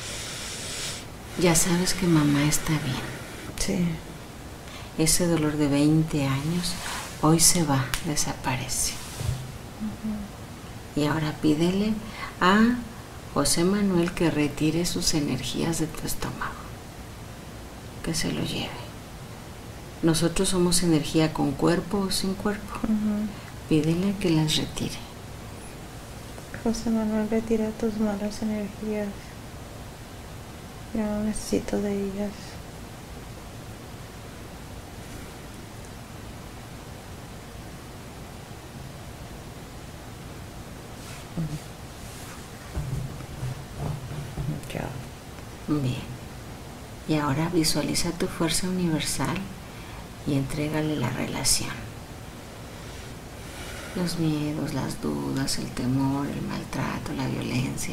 Ya sabes que mamá está bien. Sí. Ese dolor de veinte años hoy se va, desaparece. Uh-huh. Y ahora pídele a José Manuel que retire sus energías de tu estómago. Que se lo lleve. Nosotros somos energía con cuerpo o sin cuerpo. Uh-huh. Pídele que las retire. José Manuel, retira tus malas energías. Yo no necesito de ellas. Ya. Bien. Y ahora visualiza tu fuerza universal y entrégale la relación. Los miedos, las dudas, el temor, el maltrato, la violencia.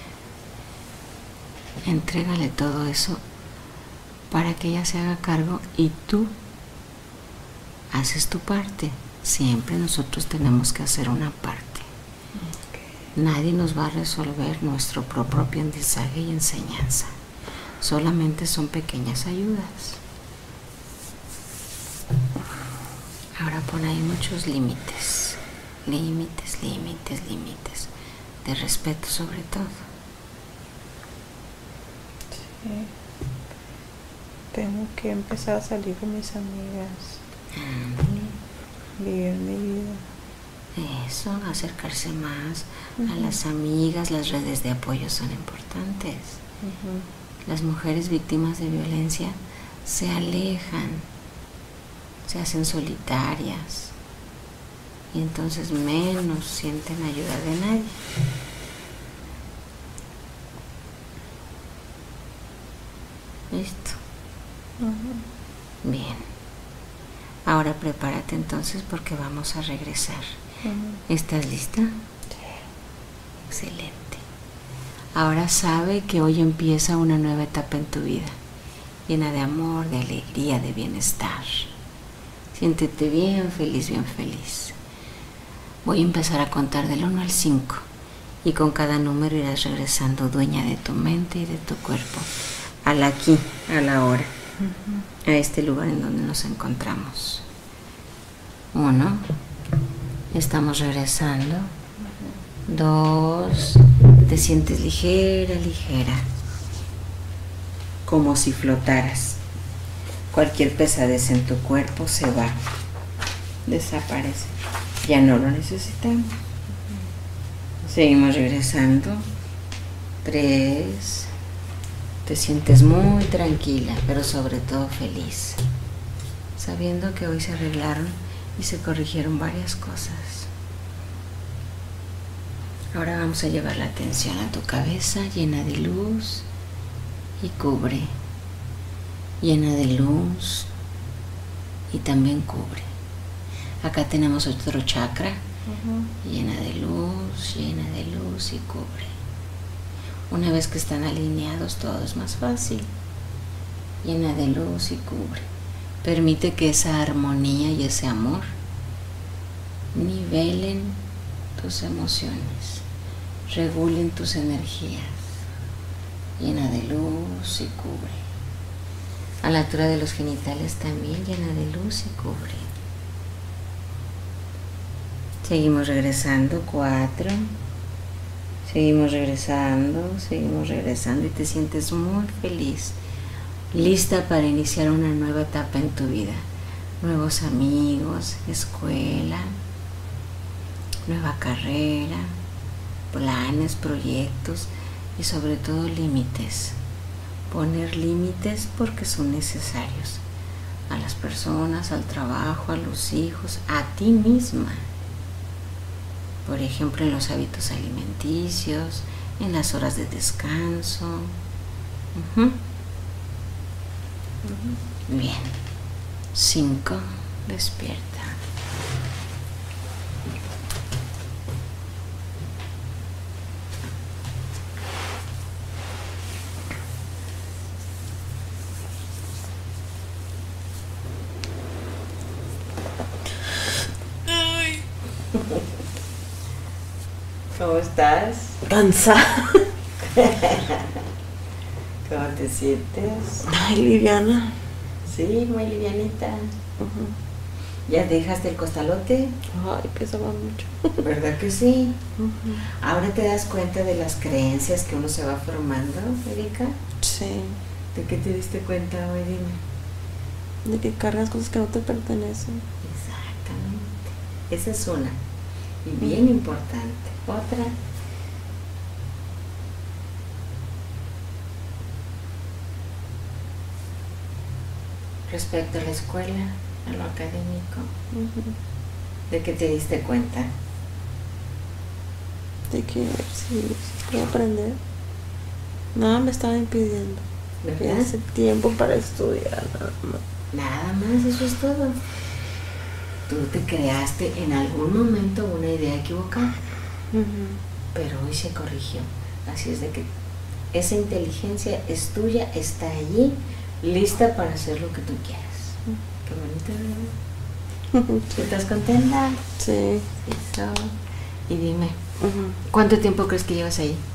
Entrégale todo eso para que ella se haga cargo y tú haces tu parte. Siempre nosotros tenemos que hacer una parte. Okay. Nadie nos va a resolver nuestro propio aprendizaje y enseñanza. Solamente son pequeñas ayudas. Ahora pon ahí muchos límites. Límites, límites, límites. De respeto sobre todo. Sí. Tengo que empezar a salir con mis amigas. Mm. Vivir mi vida. Eso, acercarse más Uh-huh. a las amigas, las redes de apoyo son importantes. Uh-huh. Las mujeres víctimas de violencia se alejan, se hacen solitarias y entonces menos sienten ayuda de nadie. Listo. Uh-huh. Bien. Ahora prepárate entonces porque vamos a regresar. Uh-huh. ¿Estás lista? Excelente. Ahora sabe que hoy empieza una nueva etapa en tu vida, llena de amor, de alegría, de bienestar. Siéntete bien feliz, bien feliz. Voy a empezar a contar del uno al cinco y con cada número irás regresando dueña de tu mente y de tu cuerpo, al aquí, a la hora, uh-huh. a este lugar en donde nos encontramos. Uno, estamos regresando. Dos, te sientes ligera, ligera, como si flotaras. Cualquier pesadez en tu cuerpo se va, desaparece, ya no lo necesitamos. Seguimos regresando. Tres, te sientes muy tranquila, pero sobre todo feliz, sabiendo que hoy se arreglaron y se corrigieron varias cosas. Ahora vamos a llevar la atención a tu cabeza llena de luz y cubre, llena de luz y también cubre. Acá tenemos otro chakra, uh-huh. llena de luz, llena de luz y cubre. Una vez que están alineados todo es más fácil. Llena de luz y cubre. Permite que esa armonía y ese amor nivelen tus emociones, regulen tus energías. Llena de luz y cubre. A la altura de los genitales también llena de luz y cubre. Seguimos regresando. Cuatro. Seguimos regresando, seguimos regresando y te sientes muy feliz, lista para iniciar una nueva etapa en tu vida. Nuevos amigos, escuela, nueva carrera, planes, proyectos y sobre todo límites. Poner límites porque son necesarios a las personas, al trabajo, a los hijos, a ti misma. Por ejemplo, en los hábitos alimenticios, en las horas de descanso. Uh-huh. Uh-huh. Bien. Cinco. Despierta. ¿Cómo estás? Cansada. ¿Cómo te sientes? Ay, liviana. Sí, muy livianita. Uh-huh. ¿Ya dejaste el costalote? Ay, pesaba mucho. ¿Verdad que sí? Uh-huh. Ahora te das cuenta de las creencias que uno se va formando, Erika. Sí. ¿De qué te diste cuenta hoy? Dime. De que cargas cosas que no te pertenecen. Exactamente. Esa es una. Y bien uh-huh. importante. Otra. Respecto a la escuela, a lo académico, uh-huh. ¿de qué te diste cuenta? De que sí, sí puedo aprender. Nada me estaba impidiendo. ¿Verdad? Hace tiempo para estudiar, nada más. Nada más, eso es todo. Tú te creaste en algún momento una idea equivocada. Uh-huh. Pero hoy se corrigió. Así es de que esa inteligencia es tuya, está allí, lista para hacer lo que tú quieras. Uh-huh. Qué bonito, ¿verdad? Sí. ¿Estás contenta? Sí. Eso. Y dime, uh-huh. ¿cuánto tiempo crees que llevas ahí?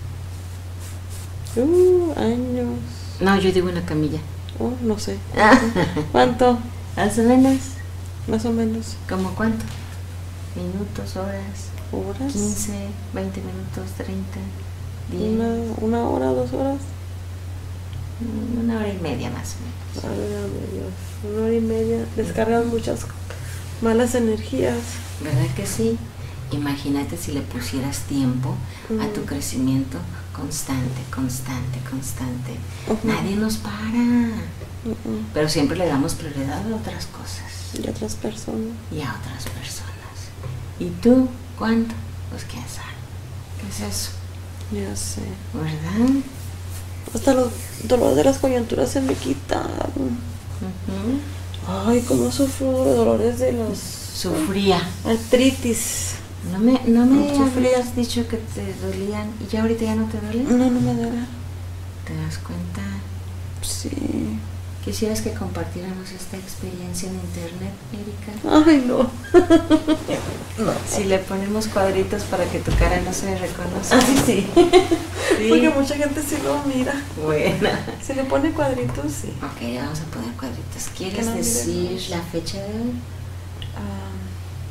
Uh, años. No, yo digo en la camilla. Oh, no sé. ¿Cuánto? Más o menos. Más o menos. ¿Cómo cuánto? Minutos, horas. ¿Horas? quince, veinte minutos, treinta, diez. Una, una hora, dos horas. Una hora y media más o menos. Una hora y media. Una hora y media. Descargan muchas malas energías. ¿Verdad que sí? Imagínate si le pusieras tiempo uh-huh. a tu crecimiento constante, constante, constante. Uh-huh. Nadie nos para, uh-uh. pero siempre le damos prioridad a otras cosas. Y a otras personas. Y a otras personas. ¿Y tú cuánto? Pues quién sabe. ¿Qué es eso? Ya sé. ¿Verdad? Hasta los dolores de las coyunturas se me quitaron. Uh-huh. Ay, cómo sufro de dolores de los... Sufría. Artritis. No me, no me no habrías dicho que te dolían y ya ahorita ya no te duelen. No, no me duele. ¿Te das cuenta? Sí. ¿Quisieras que compartiéramos esta experiencia en internet, Erika? Ay, no. No. Si le ponemos cuadritos para que tu cara no se reconozca. Ah, sí, sí. Sí. Porque mucha gente sí lo mira. Buena. Si le pone cuadritos, sí. Ok, ya vamos a poner cuadritos. ¿Quieres no decir la fecha de hoy? Um,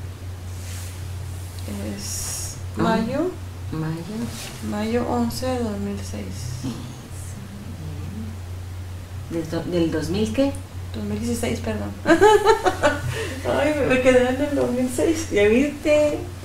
es mayo. Mayo. Mayo once de dos mil seis. ¿Del, do, ¿Del dos mil qué? dos mil dieciséis, perdón. Ay, me quedé en el dos mil seis. ¿Ya viste?